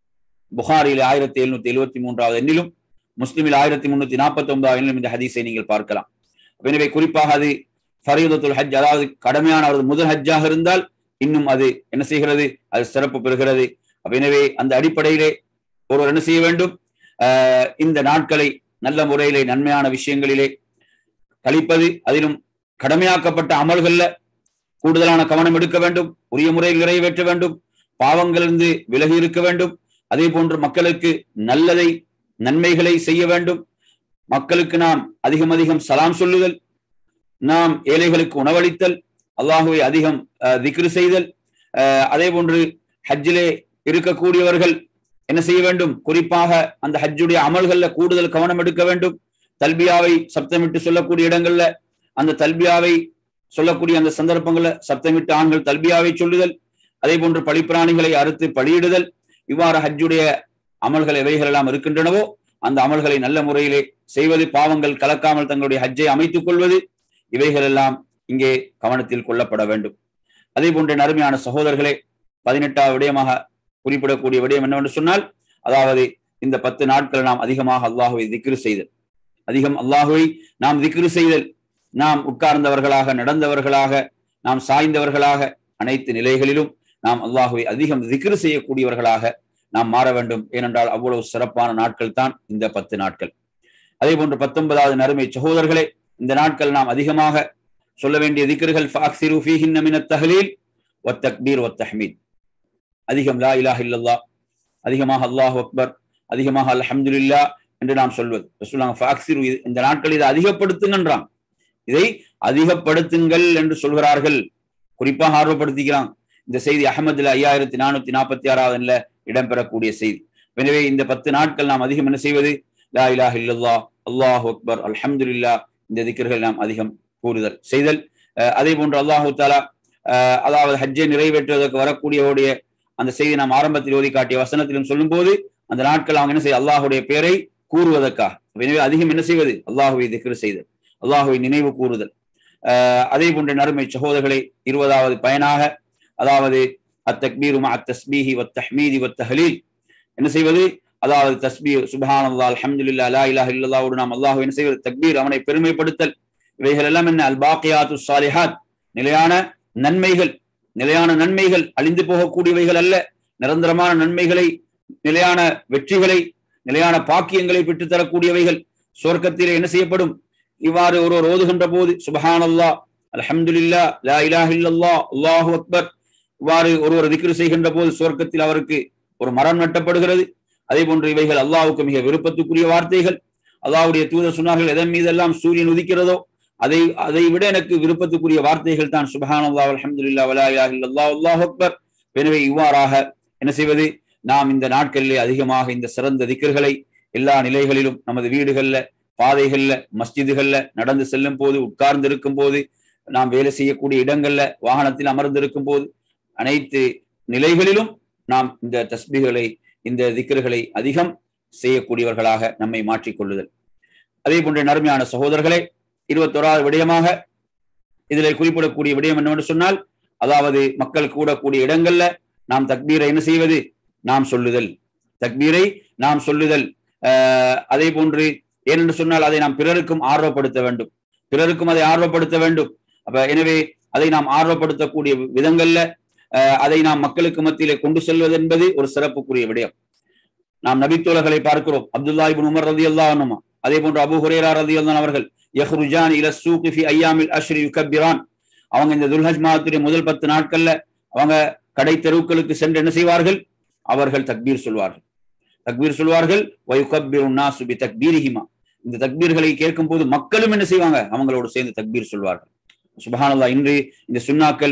புகாரில் 1773வது எண்ணிலும் முஸ்லிமில் 1349வது எண்ணிலும் இந்த ஹதீஸை நீங்கள் பார்க்கலாம். எனவே குறிப்பாக அது ஃபரீதத்துல் ஹஜ், அதாவது கடமையான அவரது முதல் ஹஜ்ஜாக இருந்தால் இன்னும் அது என்ன செய்கிறது, அது சிறப்பு பெறுகிறது. எனவே அந்த அடிப்படையிலே ஒருவர் என்ன செய்ய வேண்டும், இந்த நாட்களை நல்ல முறையிலே நன்மையான விஷயங்களிலே கழிப்பது, அதிலும் கடமையாக்கப்பட்ட அமல்கள்ல கூடுதலான கவனம் எடுக்க வேண்டும், உரிய முறையில் நிறைவேற்ற வேண்டும், பாவங்களிலிருந்து விலகி இருக்க வேண்டும். அதே போன்று மக்களுக்கு நல்லதை நன்மைகளை செய்ய வேண்டும். மக்களுக்கு நாம் அதிகம் சலாம் சொல்லுதல், நாம் ஏழைகளுக்கு உணவளித்தல், அல்லாஹுவை அதிகம் திக்ரு செய்தல். அதே போன்று ஹஜ்ஜிலே இருக்கக்கூடியவர்கள் என்ன செய்ய வேண்டும், குறிப்பாக அந்த ஹஜ்ஜுடைய அமல்கள்ல கூடுதல் கவனம் எடுக்க வேண்டும். தல்பியாவை சப்தமிட்டு சொல்லக்கூடிய இடங்கள்ல அந்த தல்பியாவை சொல்லக்கூடிய அந்த சந்தர்ப்பங்கள்ல சப்தமிட்டு ஆண்கள் தல்பியாவை சொல்லுதல், அதே போன்று பழிப்பிராணிகளை அறுத்து பலியிடுதல், இவ்வாறு ஹஜ்ஜுடைய அமல்கள் எவைகள் எல்லாம் இருக்கின்றனவோ அந்த அமல்களை நல்ல முறையிலே செய்வது, பாவங்கள் கலக்காமல் தங்களுடைய ஹஜ்ஜை அமைத்துக் கொள்வது, இவைகள் எல்லாம் இங்கே கவனத்தில் கொள்ளப்பட வேண்டும். அதே போன்ற நறுமையான சகோதரர்களே, 18வது விடயமாக குறிப்பிடக்கூடிய விடயம் என்னவென்று சொன்னால், அதாவது இந்த 10 நாட்கள் நாம் அதிகமாக அல்லாஹுவை திக்ரு செய்தல், அதிகம் அல்லாஹுவை நாம் திக்ரு செய்தல். நாம் உட்கார்ந்தவர்களாக, நடந்தவர்களாக, நாம் சாய்ந்தவர்களாக, அனைத்து நிலைகளிலும் நாம் அல்லாஹுவை அதிகம் திக்ரு செய்யக்கூடியவர்களாக நாம் மாற வேண்டும். ஏனென்றால் அவ்வளவு சிறப்பான நாட்கள் தான் இந்த 10 நாட்கள். அதே போன்று 19வது நறுமை சகோதரர்களே, இந்த நாட்கள் நாம் அதிகமாக சொல்ல வேண்டிய திக்ருகள், ஃபஅக்ஸிரு ஃபீஹின்ன மினத் தஹ்லீல் வத்தக்பீர் வத்தஹ்மீத். அதிகம் லா இலாஹ இல்லல்லாஹ், அதிகமாக அல்லாஹு அக்பர், அதிகமாக அல்ஹம்துலில்லாஹ் என்று நாம் சொல்வது. ரசூலுல்லாஹ் ஃபஅக்ஸிரு, இந்த நாட்கள் இதை அதிகப்படுத்துங்கன்றான், இதை அதிகப்படுத்துங்கள் என்று சொல்கிறார்கள். குறிப்பாக ஆர்வப்படுத்திக்கிறான். இந்த செய்தி அஹ்மதுல 5446வது இடம்பெறக்கூடிய செய்தி. எனவே இந்த 10 நாட்கள் நாம் அதிகம் என்ன செய்வது, லா இலாஹ இல்லல்லாஹ், அல்லாஹு அக்பர், அல்ஹம்துலில்லாஹ், இந்த திக்ர்கள் நாம் அதிகம் கூறுதல் செய்தல். அதே போன்று அல்லாஹு தஆலா, அதாவது ஹஜ்ஜை நிறைவேற்றுவதற்கு வரக்கூடியவருடைய அந்த செய்தி நாம் ஆரம்பத்தில் ஓதி காட்டிய வசனத்திலும் சொல்லும் போது அந்த நாட்கள் அவங்க என்ன செய்ய, அல்லாஹுடைய பெயரை கூறுவதற்காக. எனவே அதிகம் என்ன செய்வது, அல்லாஹுவை திக்ர் செய்தல், அல்லாஹுவை நினைவு கூறுதல். அதே போன்ற நறுமை சகோதரர்களை 20வது பயனாக, அதாவது அத்தக்பீரு மஅத் தஸ்பீஹி வத்தஹ்மீதி வத்தஹ்லீல், என்ன செய்வது, அதாவது தஸ்பீஹ் சுப்ஹானல்லாஹ் அல்ஹம்துலில்லாஹ் லா இலாஹ இல்லல்லாஹ் ஓடு நாம் அல்லாஹ்வை என்ன செய்வது, தக்பீர், அவனை பெருமைப்படுத்தல். இவைகள் எல்லாம் என்ன, அல் பாக்கியாத்துஸ் ஸாலிஹாத், நிலையான நன்மைகள். நிலையான நன்மைகள் அழிந்து போகக்கூடியவைகள் அல்ல, நிரந்தரமான நன்மைகளை, நிலையான வெற்றிகளை, நிலையான பாக்கியங்களை பெற்றுத் தரக்கூடியவைகள் சொர்க்கத்திலே என்ன செய்யப்படும். இவ்வாறு ஒருவர் ஓதுகின்ற போது சுப்ஹானல்லாஹ் அல்ஹம்துலில்லாஹ் லா இலாஹ இல்லல்லாஹ் அல்லாஹு அக்பர், இவ்வாறு ஒருவர் திக்ரு செய்கின்ற போது சுவர்க்கத்தில் அவருக்கு ஒரு மரம் நட்டப்படுகிறது. அதே போன்று இவைகள் அல்லாஹ்வுக்கு மிக விருப்பத்துக்குரிய வார்த்தைகள். அல்லாஹ்வுடைய தூதர் சொன்னார்கள், எதன் மீதெல்லாம் சூரியன் உதிக்கிறதோ அதை விட எனக்கு விருப்பத்துக்குரிய வார்த்தைகள் தான் சுப்ஹானல்லாஹ் அல்ஹம்துலில்லாஹ் வலா இலாஹா இல்லல்லாஹ் அல்லாஹு அக்பர். எனவே இவ்வாறாக என்ன செய்வது, நாம் இந்த நாட்களிலே அதிகமாக இந்த சிறந்த திக்ர்களை எல்லா நிலைகளிலும் நமது வீடுகள்ல, பாதைகள்ல, மஸ்ஜிதுகள்ல, நடந்து செல்லும் போது, உட்கார்ந்து இருக்கும் போது, நாம் வேலை செய்யக்கூடிய இடங்கள்ல, வாகனத்தில் அமர்ந்திருக்கும் போது, அனைத்து நிலைகளிலும் நாம் இந்த தஸ்பீகளை, இந்த திக்ர்களை அதிகம் செய்யக்கூடியவர்களாக நம்மை மாற்றிக்கொள்ளுதல். அதே போன்ற நறுமையான சகோதரர்களே, 21வது விடயமாக இதில் குறிப்பிடக்கூடிய விடயம் என்னவென்று சொன்னால், அதாவது மக்கள் கூடக்கூடிய இடங்கள்ல நாம் தக்பீரை என்ன செய்வது, நாம் சொல்லுதல், தக்பீரை நாம் சொல்லுதல். அதே போன்று ஏனென்று சொன்னால் அதை நாம் பிறருக்கும் ஆர்வப்படுத்த வேண்டும், பிறருக்கும் அதை ஆர்வப்படுத்த வேண்டும். அப்ப எனவே அதை நாம் ஆர்வப்படுத்தக்கூடிய விதங்கள்ல அதை நாம் மக்களுக்கு மத்தியிலே கொண்டு செல்வது என்பது ஒரு சிறப்புக்குரிய விடயம். நாம் நபித்தோழர்களை பார்க்கிறோம். அப்துல்லா இப்னு உமர் ரலியல்லாஹு அன்ஹு, அதே போன்று அபூ ஹுரைரா ரலியல்லாஹு அவர்கள் யஹ்ருஜான் இல ஸூகி ஃபி அய்யாமில் அஷ்ரி யுகப்பிரான், அவங்க இந்த துல்ஹஜ் மாதத்துடைய முதல் 10 நாட்கள்ல அவங்க கடை தெருக்களுக்கு சென்று என்ன செய்வார்கள், அவர்கள் தக்பீர் சொல்வார்கள், தக்பீர் சொல்வார்கள். வயுகப்பிருன் நாஸு பி தக்பீரிஹிமா, இந்த தக்பீர்களை கேட்கும் போது மக்களும் என்ன செய்வாங்க, அவங்களோடு சேர்ந்து தக்பீர் சொல்வார்கள். சுப்ஹானல்லாஹ், இன்று இந்த சுன்னாக்கள்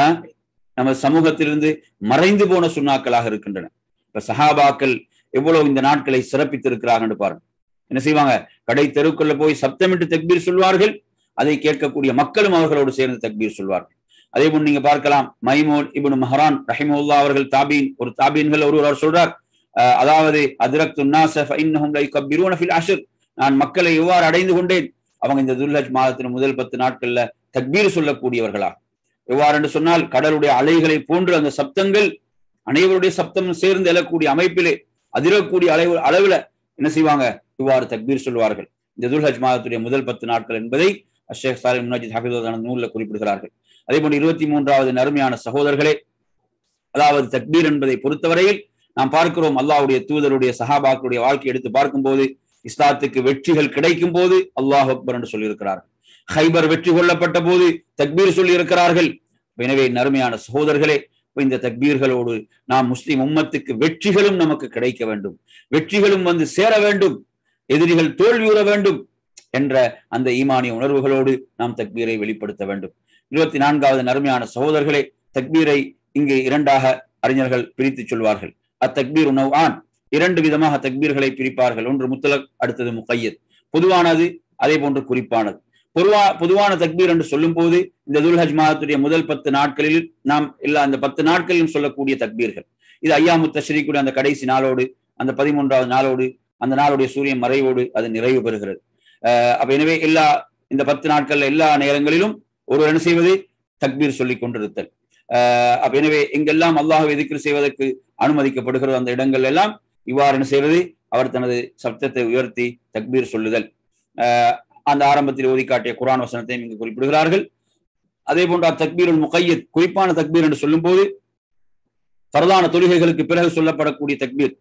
நம்ம சமூகத்திலிருந்து மறைந்து போன சுன்னாக்களாக இருக்கின்றன. இப்ப சஹாபாக்கள் எவ்வளவு இந்த நாட்களை சிறப்பித்திருக்கிறார்கள் பாருங்க. என்ன செய்வாங்க, கடை தெருக்குள்ள போய் சப்தமிட்டு தக்பீர் சொல்வார்கள், அதை கேட்கக்கூடிய மக்களும் அவர்களோடு சேர்ந்து தக்பீர் சொல்வார்கள். அதே போன்று நீங்க பார்க்கலாம், மைமூன் இப்னு மஹரான் ரஹிமஹுல்லாஹ் அவர்கள் தாபீன், ஒரு தாபீன்கள் ஒருவர் சொல்றார், அதாவது அத்ரக்து நாஸ ஃபஇன்னஹும் லா யுகப்பிரூன ஃபில் அஷ்ர், நான் மக்களை எவ்வாறு அடைந்து கொண்டேன், அவங்க இந்த துல்ஹஜ் மாதத்தின் முதல் 10 நாட்கள்ல தக்பீர் சொல்லக்கூடியவர்களா. எவ்வாறு என்று சொன்னால், கடலுடைய அலைகளை போன்று அந்த சப்தங்கள் அனைவருடைய சப்தம் சேர்ந்து எழக்கூடிய அமைப்பிலே அதிரக்கூடிய அளவுல என்ன செய்வாங்க, இவ்வாறு தக்பீர் சொல்வார்கள். இந்த துல்ஹஜ் மாதத்துடைய முதல் 10 நாட்கள் என்பதை ஷேக் சாலிஹ் முனஜ்ஜித் ஹஃபிதுல்லாஹ் நூலில் குறிப்பிடுகிறார்கள். அதே போன்று 23வது நறுமையான சகோதரர்களே, அதாவது தக்பீர் என்பதை பொறுத்தவரையில் நாம் பார்க்கிறோம், அல்லாஹ்வுடைய தூதருடைய சஹாபாக்களுடைய வாழ்க்கை எடுத்து பார்க்கும் போது, இஸ்லாத்துக்கு வெற்றிகள் கிடைக்கும் போது அல்லாஹ் அக்பர் என்று சொல்லியிருக்கிறார்கள். ஹைபர் வெற்றி கொள்ளப்பட்ட போது தக்பீர் சொல்லி இருக்கிறார்கள். எனவே நறுமையான சகோதரர்களே, இந்த தக்பீர்களோடு நாம் முஸ்லிம் உம்மத்துக்கு வெற்றிகளும் நமக்கு கிடைக்க வேண்டும், வெற்றிகளும் வந்து சேர வேண்டும், எதிரிகள் தோல்வியுற வேண்டும் என்ற அந்த ஈமானிய உணர்வுகளோடு நாம் தக்பீரை வெளிப்படுத்த வேண்டும். 24வது நறுமையான சகோதரர்களே, தக்பீரை இங்கு 2ஆக அறிஞர்கள் பிரித்து சொல்வார்கள். அத்தக்பீர் நவ்ஆன், 2 விதமாக தக்பீர்களை பிரிப்பார்கள். ஒன்று முத்தலக், அடுத்தது முகையத், பொதுவானது அதே போன்று குறிப்பானது. பொதுவான தக்பீர் என்று சொல்லும் போது இந்த துல்ஹஜ் மாதத்துடைய முதல் 10 நாட்களில் நாம் எல்லா அந்த 10 நாட்களிலும் சொல்லக்கூடிய தக்பீர்கள், இது ஐயாமு தஷ்ரீக்குடைய அந்த கடைசி நாளோடு, அந்த 13வது நாளோடு, அந்த நாளுடைய சூரியன் மறைவோடு அது நிறைவு பெறுகிறது. அப்ப எனவே இந்த 10 நாட்கள்ல எல்லா நேரங்களிலும் ஒருவர் என்ன செய்வது, தக்பீர் சொல்லிக் கொண்டிருத்தல். அப்ப எனவே எங்கெல்லாம் அல்லாஹ்வை திக்ர் செய்வதற்கு அனுமதிக்கப்படுகிறது அந்த இடங்கள் எல்லாம் இவ்வாறு என்ன செய்வது, அவர் தனது சப்தத்தை உயர்த்தி தக்பீர் சொல்லுதல். அந்த ஆரம்பத்தில் ஓதி காட்டிய குர்ஆன் வசனத்தையும் இங்கு குறிப்பிடுகிறார்கள். அதே போன்று தக்பீருல் முகையத், குறிப்பான தக்பீர் என்று சொல்லும் போது பரதான தொழுகைகளுக்கு பிறகு சொல்லப்படக்கூடிய தக்பீர்.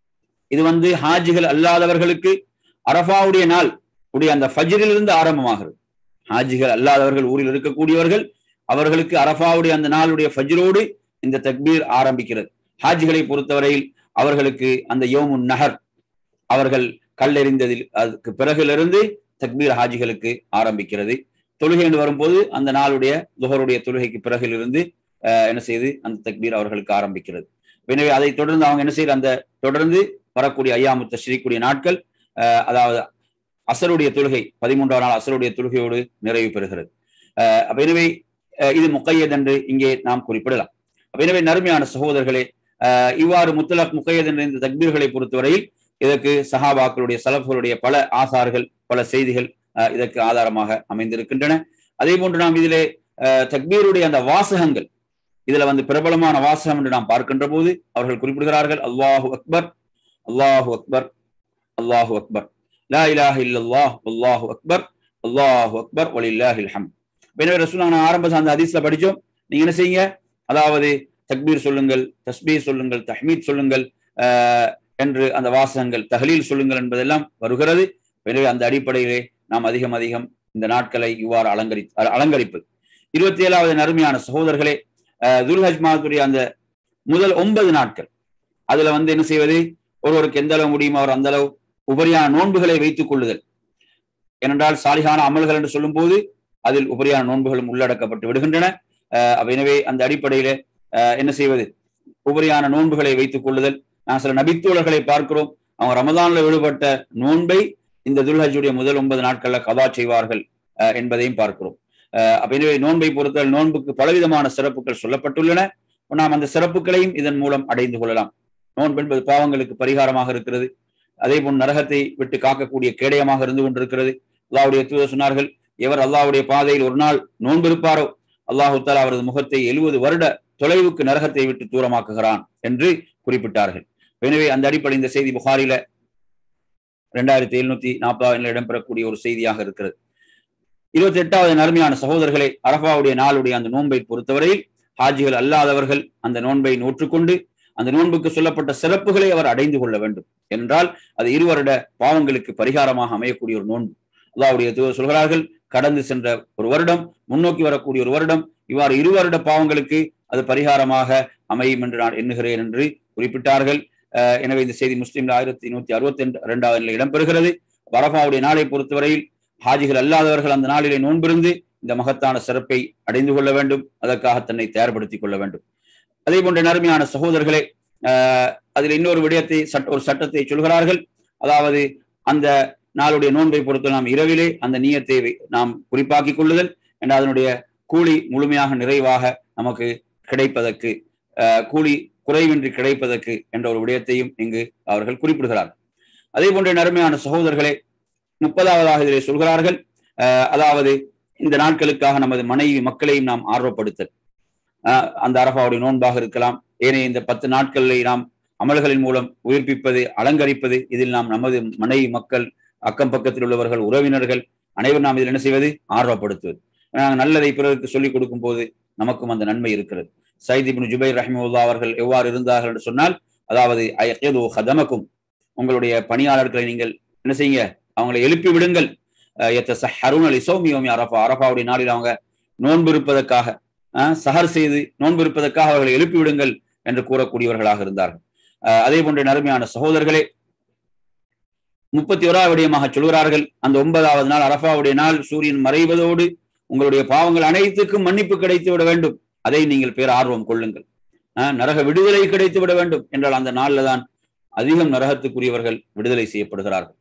இது ஹாஜிகள் அல்லாதவர்களுக்கு அரஃபாவுடைய நாள் உடைய அந்த ஃபஜ்ரிலிருந்து ஆரம்பமாகிறது. ஹாஜிகள் அல்லாதவர்கள், ஊரில் இருக்கக்கூடியவர்கள், அவர்களுக்கு அரஃபாவுடைய அந்த நாளுடைய ஃபஜ்ரோடு இந்த தக்பீர் ஆரம்பிக்கிறது. ஹாஜிகளை பொறுத்தவரையில் அவர்களுக்கு அந்த யௌமுன் நஹர், அவர்கள் கல்லெறிந்ததில் அதுக்கு பிறகிலிருந்து தக்பீர் ஹாஜிகளுக்கு ஆரம்பிக்கிறது. தொழுகை என்று வரும்போது அந்த நாளுடைய துஹருடைய தொழுகைக்கு பிறகிலிருந்து என்ன செய்து அந்த தக்பீர் அவர்களுக்கு ஆரம்பிக்கிறது. எனவே அதை தொடர்ந்து அவங்க என்ன செய்யற, அந்த தொடர்ந்து வரக்கூடிய ஐயாமு தஷ்ரீக்குடைய நாட்கள், அதாவது அசருடைய தொழுகை 13ஆம் நாள் அசருடைய தொழுகையோடு நிறைவு பெறுகிறது. எனவே இது முக்கையத் என்று இங்கே நாம் குறிப்பிடலாம். எனவே நறுமையான சகோதரர்களே, இவ்வாறு முத்தலக் முக்கையத் என்ற இந்த தக்பீர்களை பொறுத்தவரையில் இதற்கு சஹாபாக்களுடைய சலஃப்களுடைய பல ஆசார்கள், பல செய்திகள் இதற்கு ஆதாரமாக அமைந்திருக்கின்றன. அதே போன்று நாம் இதிலே தக்பீருடைய அந்த வாசகங்கள், இதுல பிரபலமான வாசகம் என்று நாம் பார்க்கின்ற போது அவர்கள் குறிப்பிடுகிறார்கள், அல்லாஹு அக்பர், அல்லாஹு அக்பர், அல்லாஹு அக்பர், லா இலாஹ இல்லல்லாஹ், அல்லாஹு அக்பர், அல்லாஹு அக்பர், வலில்லாஹில் ஹம்த். எனவே ரசூலுல்லாஹ் ஆரம்ப அந்த ஹதீஸ்ல படிச்சோம், நீங்க என்ன செய்யுங்க, அதாவது தக்பீர் சொல்லுங்கள், தஸ்பீஹ் சொல்லுங்கள், தஹ்மீத் சொல்லுங்கள் என்று அந்த வாசகங்கள், தஹ்லீல் சொல்லுங்கள் என்பதெல்லாம் வருகிறது. எனவே அந்த அடிப்படையிலே நாம் அதிகம் அதிகம் இந்த நாட்களை இவ்வாறு அலங்கரிப்பது. 27வது நறுமையான சகோதரர்களே, துல்ஹஜ் மாதத்துடைய அந்த முதல் 9 நாட்கள் அதுல என்ன செய்வது, ஒருவருக்கு எந்த அளவு முடியுமோ அவர் அந்த அளவு உபரியான நோன்புகளை வைத்துக் கொள்ளுதல். ஏனென்றால் சாலிகான அமல்கள் என்று சொல்லும் போது அதில் உபரியான நோன்புகளும் உள்ளடக்கப்பட்டு விடுகின்றன. எனவே அந்த அடிப்படையில என்ன செய்வது, உபரியான நோன்புகளை வைத்துக் கொள்ளுதல். நான் சில நபித்தோழர்களை பார்க்கிறோம், அவங்க ரமதான்ல விடுபட்ட நோன்பை இந்த துல்ஹஜ்ஜுடைய முதல் 9 நாட்கள்ல கதா செய்வார்கள் என்பதையும் பார்க்கிறோம். எனவே நோன்பை பொறுத்தவரை நோன்புக்கு பலவிதமான சிறப்புகள் சொல்லப்பட்டுள்ளன. நாம் அந்த சிறப்புகளையும் இதன் மூலம் அடைந்து கொள்ளலாம். நோன்பு என்பது பாவங்களுக்கு பரிகாரமாக இருக்கிறது. அதே போல் நரகத்தை விட்டு காக்கக்கூடிய கேடயமாக இருந்து கொண்டிருக்கிறது. அல்லாஹ்வுடைய தூதர் சொன்னார்கள், எவர் அல்லாஹ்வுடைய பாதையில் ஒரு நாள் நோன்பு இருப்பாரோ அல்லாஹு தஆலா அவரது முகத்தை 70 வருட தொலைவுக்கு நரகத்தை விட்டு தூரமாக்குகிறான் என்று குறிப்பிட்டார்கள். எனவே அந்த அடிப்படை இந்த செய்தி புகாரில 2740 இடம்பெறக்கூடிய ஒரு செய்தியாக இருக்கிறது. 28வது நன்மையான சகோதரர்களே, அரஃபாவுடைய நாளுடைய அந்த நோன்பை பொறுத்தவரையில் ஹாஜிகள் அல்லாதவர்கள் அந்த நோன்பை நோற்றுக்கொண்டு அந்த நோன்புக்கு சொல்லப்பட்ட சிறப்புகளை அவர் அடைந்து கொள்ள வேண்டும். என்றால் அது 2 வருட பாவங்களுக்கு பரிகாரமாக அமையக்கூடிய ஒரு நோன்பு. அல்லாஹ்வுடைய தூதர் சொல்கிறார்கள், கடந்து சென்ற ஒரு வருடம், முன்னோக்கி வரக்கூடிய ஒரு வருடம், இவ்வாறு 2 வருட பாவங்களுக்கு அது பரிகாரமாக அமையும் என்று நான் எண்ணுகிறேன் என்று குறிப்பிட்டார்கள். எனவே இந்த செய்தி முஸ்லிம்ல 1162 இடம்பெறுகிறது. அரஃபாவுடைய நாளை பொறுத்தவரையில் ஹாஜிகள் அல்லாதவர்கள் அந்த நாளிலே நோன்பிருந்து இந்த மகத்தான சிறப்பை அடைந்து கொள்ள வேண்டும். அதற்காக தன்னை தயார்படுத்திக் கொள்ள வேண்டும். அதே போன்ற நறுமையான சகோதரர்களே, அதில் இன்னொரு விடயத்தை ஒரு சட்டத்தை சொல்கிறார்கள். அதாவது அந்த நாளுடைய நோன்பை பொறுத்து நாம் இரவிலே அந்த நியத்தை நாம் குறிப்பாக்கிக் கொள்ளுதல் என்ற அதனுடைய கூலி முழுமையாக நிறைவாக நமக்கு கிடைப்பதற்கு, கூலி குறைவின்றி கிடைப்பதற்கு என்ற ஒரு விடயத்தையும் இங்கு அவர்கள் குறிப்பிடுகிறார்கள். அதே போன்ற நறுமையான சகோதரர்களே, 30வதாக இதிலே சொல்கிறார்கள், அதாவது இந்த நாட்களுக்காக நமது மனைவி மக்களையும் நாம் ஆர்வப்படுத்தல். அந்த அரஃபாவுடைய நோன்பாக இருக்கலாம், ஏனைய இந்த 10 நாட்களை நாம் அமல்களின் மூலம் உயிர்ப்பிப்பது, அலங்கரிப்பது, இதில் நாம் நமது மனைவி மக்கள், அக்கம் பக்கத்தில் உள்ளவர்கள், உறவினர்கள் அனைவரும் நாம் இதில் என்ன செய்வது, ஆர்வப்படுத்துவது. நல்லதை பிறருக்கு சொல்லிக் கொடுக்கும் போது நமக்கும் அந்த நன்மை இருக்கிறது. சயீத் இப்னு ஜுபைர் ரஹிமஹுல்லாஹ் அவர்கள் எவ்வாறு இருந்தார்கள் என்று சொன்னால், அதாவது அயக்யது ஹதமக்கும், உங்களுடைய பணியாளர்களை நீங்கள் என்ன செய்யுங்க, அவங்களை எழுப்பி விடுங்கள். யத்தஸஹருன லிஸௌமி யௌமி அரஃபா, அரஃபாவுடைய நாளில் அவங்க நோன்பு இருப்பதற்காக, சஹர் செய்து நோன்பு இருப்பதற்காக அவர்களை எழுப்பி விடுங்கள் என்று கூறக்கூடியவர்களாக இருந்தார்கள். அதே போன்ற நறுமையான சகோதரர்களே, 31வது விடயமாக சொல்கிறார்கள், அந்த 9வது நாள் அரஃபாவுடைய நாள் சூரியன் மறைவதோடு உங்களுடைய பாவங்கள் அனைத்துக்கும் மன்னிப்பு கிடைத்து விட வேண்டும். அதை நீங்கள் பேர் ஆர்வம் கொள்ளுங்கள். நரக விடுதலை கிடைத்து விட வேண்டும் என்றால் அந்த நாளில் தான் அதிகம் நரகத்துக்குரியவர்கள் விடுதலை செய்யப்படுகிறார்கள்.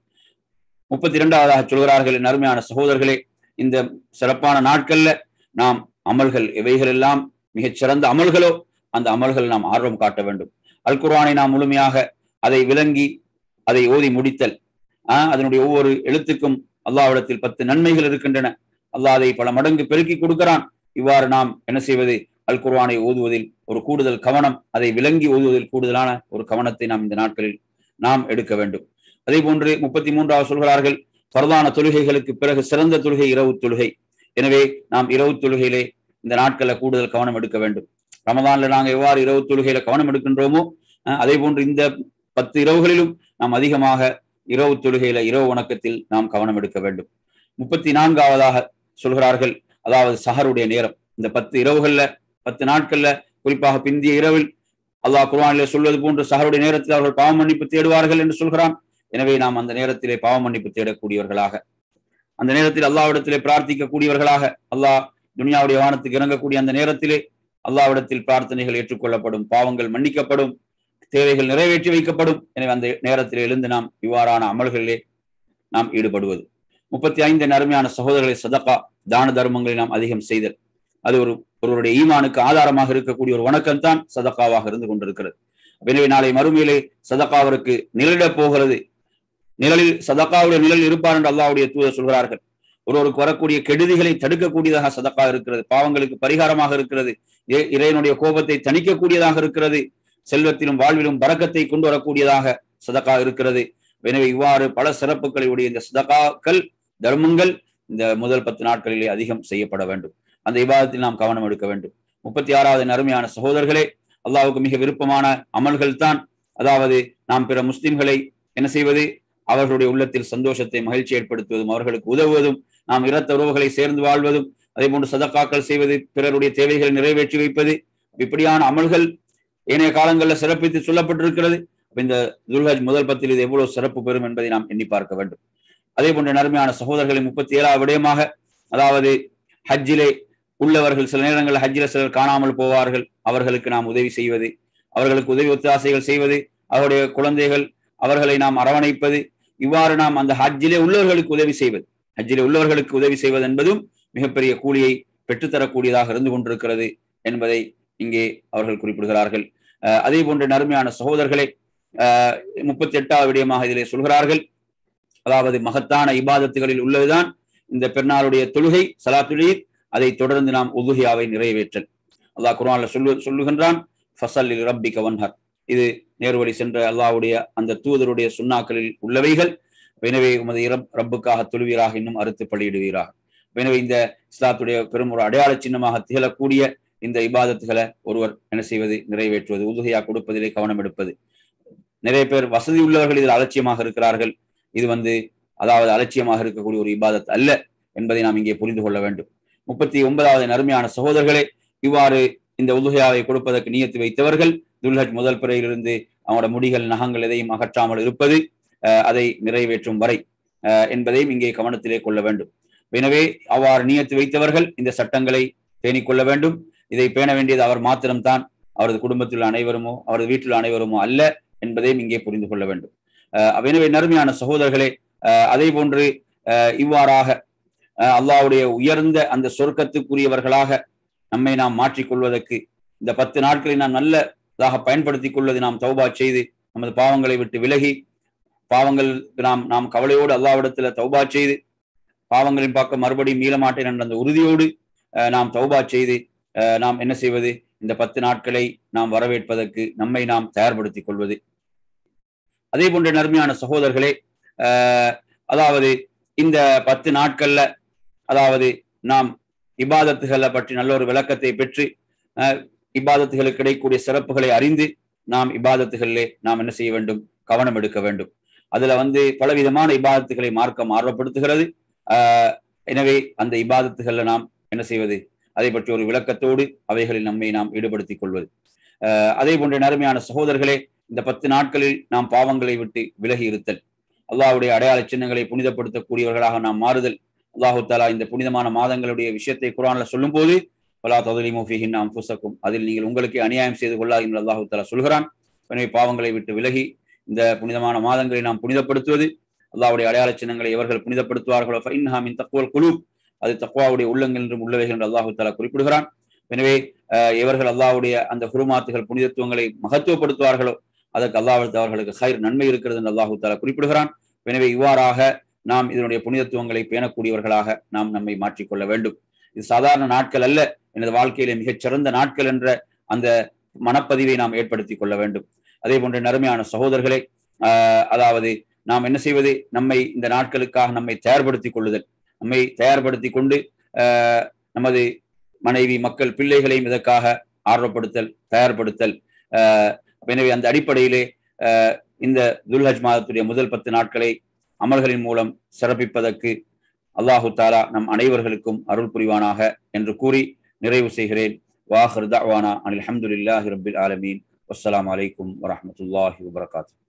32வதாக சொல்கிறார்கள், நறுமையான சகோதரர்களே, இந்த சிறப்பான நாட்கள்ல நாம் அமல்கள் எவைகள் எல்லாம் மிகச்சிறந்த அமல்களோ அந்த அமல்கள் நாம் ஆர்வம் காட்ட வேண்டும். அல் குர்ஆனை நாம் முழுமையாக அதை விளங்கி அதை ஓதி முடித்தல், அதனுடைய ஒவ்வொரு எழுத்துக்கும் அல்லாஹ்விடத்தில் 10 நன்மைகள் இருக்கின்றன. அல்லாஹ் அதை பல மடங்கு பெருக்கி கொடுக்கிறான். இவ்வாறு நாம் என்ன செய்வது, அல் குர்ஆனை ஓதுவதில் ஒரு கூடுதல் கவனம், அதை விளங்கி ஓதுவதில் கூடுதலான ஒரு கவனத்தை நாம் இந்த நாட்களில் நாம் எடுக்க வேண்டும். அதே போன்று 33வது சொல்கிறார்கள், பரதான தொழுகைகளுக்கு பிறகு சிறந்த தொழுகை இரவு தொழுகை. எனவே நாம் இரவு தொழுகையிலே இந்த நாட்கள்ல கூடுதல் கவனம் எடுக்க வேண்டும். ரமதான்ல நாங்கள் எவ்வாறு இரவு தொழுகையில கவனம் எடுக்கின்றோமோ அதே போன்று இந்த 10 இரவுகளிலும் நாம் அதிகமாக இரவு தொழுகையில, இரவு வணக்கத்தில் நாம் கவனம் எடுக்க வேண்டும். 34வதாக சொல்கிறார்கள், அதாவது சஹருடைய நேரம். இந்த 10 இரவுகள்ல 10 நாட்கள்ல குறிப்பாக பிந்திய இரவில் அல்லாஹ் குர்ஆனிலே சொல்வது போன்று சஹருடைய நேரத்தில் அவர்கள் பாவ மன்னிப்பு தேடுவார்கள் என்று சொல்கிறான். எனவே நாம் அந்த நேரத்திலே பாவ மன்னிப்பு தேடக்கூடியவர்களாக, அந்த நேரத்தில் அல்லாஹ்விடத்திலே பிரார்த்திக்கக்கூடியவர்களாக, அல்லாஹ் துனியாவுடைய வானத்துக்கு இறங்கக்கூடிய அந்த நேரத்திலே அல்லாஹ்விடத்தில் பிரார்த்தனைகள் ஏற்றுக்கொள்ளப்படும், பாவங்கள் மன்னிக்கப்படும், தேவைகள் நிறைவேற்றி வைக்கப்படும். எனவே அந்த நேரத்தில் எழுந்து நாம் இவ்வாறான அமல்களிலே நாம் ஈடுபடுவது. 35 நறுமையான சகோதரர்களை, சதகா தான தர்மங்களை நாம் அதிகம் செய்தல். அது ஒருவருடைய ஈமானுக்கு ஆதாரமாக இருக்கக்கூடிய ஒரு வணக்கம் தான் சதகாவாக இருந்து கொண்டிருக்கிறது. எனவே நாளை மறுமையிலே சதகாவிற்கு நிழலிடப் போகிறது. நிழலில் சதகாவுடைய நிழல் இருப்பார் என்று அல்லாஹ்வுடைய தூதர் சொல்கிறார்கள். ஒருவருக்கு வரக்கூடிய கெடுதிகளை தடுக்கக்கூடியதாக சதகா இருக்கிறது, பாவங்களுக்கு பரிகாரமாக இருக்கிறது, இறைவனுடைய கோபத்தை தணிக்கக்கூடியதாக இருக்கிறது, செல்வத்திலும் வாழ்விலும் பரக்கத்தை கொண்டு வரக்கூடியதாக சதகா இருக்கிறது. எனவே இவ்வாறு பல சிறப்புகளை உடைய இந்த சதகாக்கள், தர்மங்கள் இந்த முதல் 10 நாட்களிலே அதிகம் செய்யப்பட வேண்டும். அந்த இபாதத்தில் நாம் கவனம் எடுக்க வேண்டும். 36வது நறுமையான சகோதரர்களே, அல்லாஹ்வுக்கு மிக விருப்பமான அமல்கள் தான், அதாவது நாம் பிற முஸ்லிம்களை என்ன செய்வது, அவர்களுடைய உள்ளத்தில் சந்தோஷத்தை, மகிழ்ச்சி ஏற்படுத்துவதும், அவர்களுக்கு உதவுவதும், நாம் இரத்த உறவுகளை சேர்ந்து வாழ்வதும், அதே போன்று சதகாக்கள் செய்வது, பிறருடைய தேவைகளை நிறைவேற்றி வைப்பது, இப்படியான அமல்கள் ஏனைய காலங்களில் சிறப்பித்து சொல்லப்பட்டிருக்கிறது. இந்த துல்ஹஜ் முதல் 10 இது எவ்வளவு சிறப்பு பெறும் என்பதை நாம் எண்ணி பார்க்க வேண்டும். அதே போன்ற நன்மையான சகோதரர்களின் 37வது விடயமாக, அதாவது ஹஜ்ஜிலே உள்ளவர்கள் சில நேரங்களில் ஹஜ்ஜில் சிலர் காணாமல் போவார்கள், அவர்களுக்கு நாம் உதவி செய்வது, அவர்களுக்கு உதவி ஒத்தாசைகள் செய்வது, அவருடைய குழந்தைகள் அவர்களை நாம் அரவணைப்பது, இவ்வாறு நாம் அந்த ஹஜ்ஜிலே உள்ளவர்களுக்கு உதவி செய்வது, ஹஜ்ஜிலே உள்ளவர்களுக்கு உதவி செய்வது என்பதும் மிகப்பெரிய கூலியை பெற்றுத்தரக்கூடியதாக இருந்து கொண்டிருக்கிறது என்பதை இங்கே அவர்கள் குறிப்பிடுகிறார்கள். அதே போன்ற நறுமையான சகோதரர்களை 38வது விடயமாக இதிலே சொல்கிறார்கள். அதாவது மகத்தான இபாதத்துகளில் உள்ளதுதான் இந்த பெருநாளுடைய தொழுகை, ஸலாத்துல் ஈத். அதை தொடர்ந்து நாம் உதுஹியாவை நிறைவேற்றல். அல்லாஹ் குர்ஆன்ல சொல்லுகின்றான், ஃபஸல்லி ரப்பிக வன்ஹர். இது நேர்வழி சென்ற அல்லாஹ்வுடைய அந்த தூதருடைய சுன்னாக்களில் உள்ளவைகள். எனவே உமது ரப்புக்காக தொழுவீராக, இன்னும் அறுத்து பலியிடுவீராக. எனவே இந்த இஸ்லாத்துடைய பெரும் ஒரு அடையாள சின்னமாக திகழக்கூடிய இந்த இபாதத்துகளை ஒருவர் என்ன செய்வது, நிறைவேற்றுவது, உதுஹியா கொடுப்பதிலே கவனம் எடுப்பது. நிறைய பேர் வசதி உள்ளவர்கள் இதில் அலட்சியமாக இருக்கிறார்கள். இது அதாவது அலட்சியமாக இருக்கக்கூடிய ஒரு இபாதத் அல்ல என்பதை நாம் இங்கே புரிந்து கொள்ள வேண்டும். 39வது நறுமையான சகோதரர்களே, இவ்வாறு இந்த உதுஹியாவை கொடுப்பதற்கு நியத்து வைத்தவர்கள் துல்ஹஜ் முதல் பிறையிலிருந்து அவனோட முடிகள் நகங்கள் எதையும் அகற்றாமல் இருப்பது, அதை நிறைவேற்றும் வரை என்பதையும் இங்கே கவனத்திலே கொள்ள வேண்டும். எனவே அவ்வாறு நியத்து வைத்தவர்கள் இந்த சட்டங்களை பேணிக் கொள்ள வேண்டும். இதை பேண வேண்டியது அவர் மாத்திரம்தான், அவரது குடும்பத்தில் அனைவருமோ அவரது வீட்டில் அனைவருமோ அல்ல என்பதையும் இங்கே புரிந்து கொள்ள வேண்டும். எனவே நறுமையான சகோதரர்களே, அதே போன்று இவ்வாறாக அல்லாஹ்வுடைய உயர்ந்த அந்த சொர்க்கத்துக்குரியவர்களாக நம்மை நாம் மாற்றிக்கொள்வதற்கு இந்த 10 நாட்களை நாம் நல்லதாக பயன்படுத்திக் கொள்வது, நாம் தௌபா செய்து நமது பாவங்களை விட்டு விலகி, பாவங்களுக்கு நாம் கவலையோடு அல்லாஹ்விடத்தில் தௌபா செய்து, பாவங்களின் பக்கம் மறுபடியும் மீள மாட்டேன் என்ற அந்த உறுதியோடு நாம் தௌபா செய்து நாம் என்ன செய்வது, இந்த 10 நாட்களை நாம் வரவேற்பதற்கு நம்மை நாம் தயார்படுத்திக் கொள்வது. அதே போன்ற நறுமையான சகோதரர்களே, அதாவது இந்த 10 நாட்கள்ல அதாவது நாம் இபாதத்துகளை பற்றி நல்ல ஒரு விளக்கத்தை பெற்று, இபாதத்துகளுக்கு கிடைக்கக்கூடிய சிறப்புகளை அறிந்து நாம் இபாதத்துகளிலே நாம் என்ன செய்ய வேண்டும், கவனம் எடுக்க வேண்டும். அதுல பலவிதமான இபாதத்துகளை மார்க்கம் ஆர்வப்படுத்துகிறது. எனவே அந்த இபாதத்துகள்ல நாம் என்ன செய்வது, அதை பற்றி ஒரு விளக்கத்தோடு அவைகளில் நம்மை நாம் ஈடுபடுத்திக் கொள்வது. அதே போன்ற நறுமையான சகோதரர்களே, இந்த 10 நாட்களில் நாம் பாவங்களை விட்டு விலகி இருத்தல், அல்லாஹ்வுடைய அடையாள சின்னங்களை புனிதப்படுத்தக்கூடியவர்களாக நாம் மாறுதல். அல்லாஹு தஆலா இந்த புனிதமான மாதங்களுடைய விஷயத்தை குர்ஆன்ல சொல்லும் போது, வலா தظلموا فيهن انفسكم, அதில் நீங்கள் உங்களுக்கு அநியாயம் செய்து கொள்ளாதீர்கள் அல்லாஹு தஆலா சொல்கிறான். எனவே பாவங்களை விட்டு விலகி இந்த புனிதமான மாதங்களை நாம் புனிதப்படுத்துவது, அல்லாஹ்வுடைய அடையாள சின்னங்களை எவர்கள் புனிதப்படுத்துவார்களோ ஃபஇன்னஹா மின் தக்வல் குலூப், அது தக்வாவுடைய உள்ளங்கள் என்றும் உள்ளவைகள் என்று அல்லாஹு தஆலா குறிப்பிடுகிறான். எனவே எவர்கள் அல்லாஹ்வுடைய அந்த ஹுருமாத்துகள் புனிதத்துவங்களை மகத்துவப்படுத்துவார்களோ அதற்கு அல்லாஹ்விடத்தில் அவர்களுக்கு ஹைர், நன்மை இருக்கிறது என்று அல்லாஹு தஆலா குறிப்பிடுகிறான். எனவே இவ்வாறாக நாம் இதனுடைய புனிதத்துவங்களை பேணக்கூடியவர்களாக நாம் நம்மை மாற்றிக்கொள்ள வேண்டும். இது சாதாரண நாட்கள் அல்ல, எனது வாழ்க்கையிலே மிகச் சிறந்த நாட்கள் என்ற அந்த மனப்பதிவை நாம் ஏற்படுத்திக் கொள்ள வேண்டும். அதே போன்ற நறுமையான சகோதரர்களே, அதாவது நாம் என்ன செய்வது, நம்மை இந்த நாட்களுக்காக நம்மை தயார்படுத்திக் கொள்ளுதல், நம்மை தயார்படுத்தி கொண்டு நமது மனைவி மக்கள் பிள்ளைகளையும் இதற்காக ஆர்வப்படுத்தல், தயார்படுத்தல். எனவே அந்த அடிப்படையிலே இந்த துல்ஹஜ் மாதத்துடைய முதல் 10 நாட்களை அமல்களின் மூலம் சிறப்பிப்பதற்கு அல்லாஹு தஆலா நம் அனைவர்களுக்கும் அருள் புரிவானாக என்று கூறி நிறைவு செய்கிறேன். வாஹிர் தஅவானா அனில் ஹம்துலில்லாஹி ரப்பில் ஆலமீன். வஸ்ஸலாமு அலைக்கும் வரஹ்மத்துல்லாஹி வபரகாத்துஹு.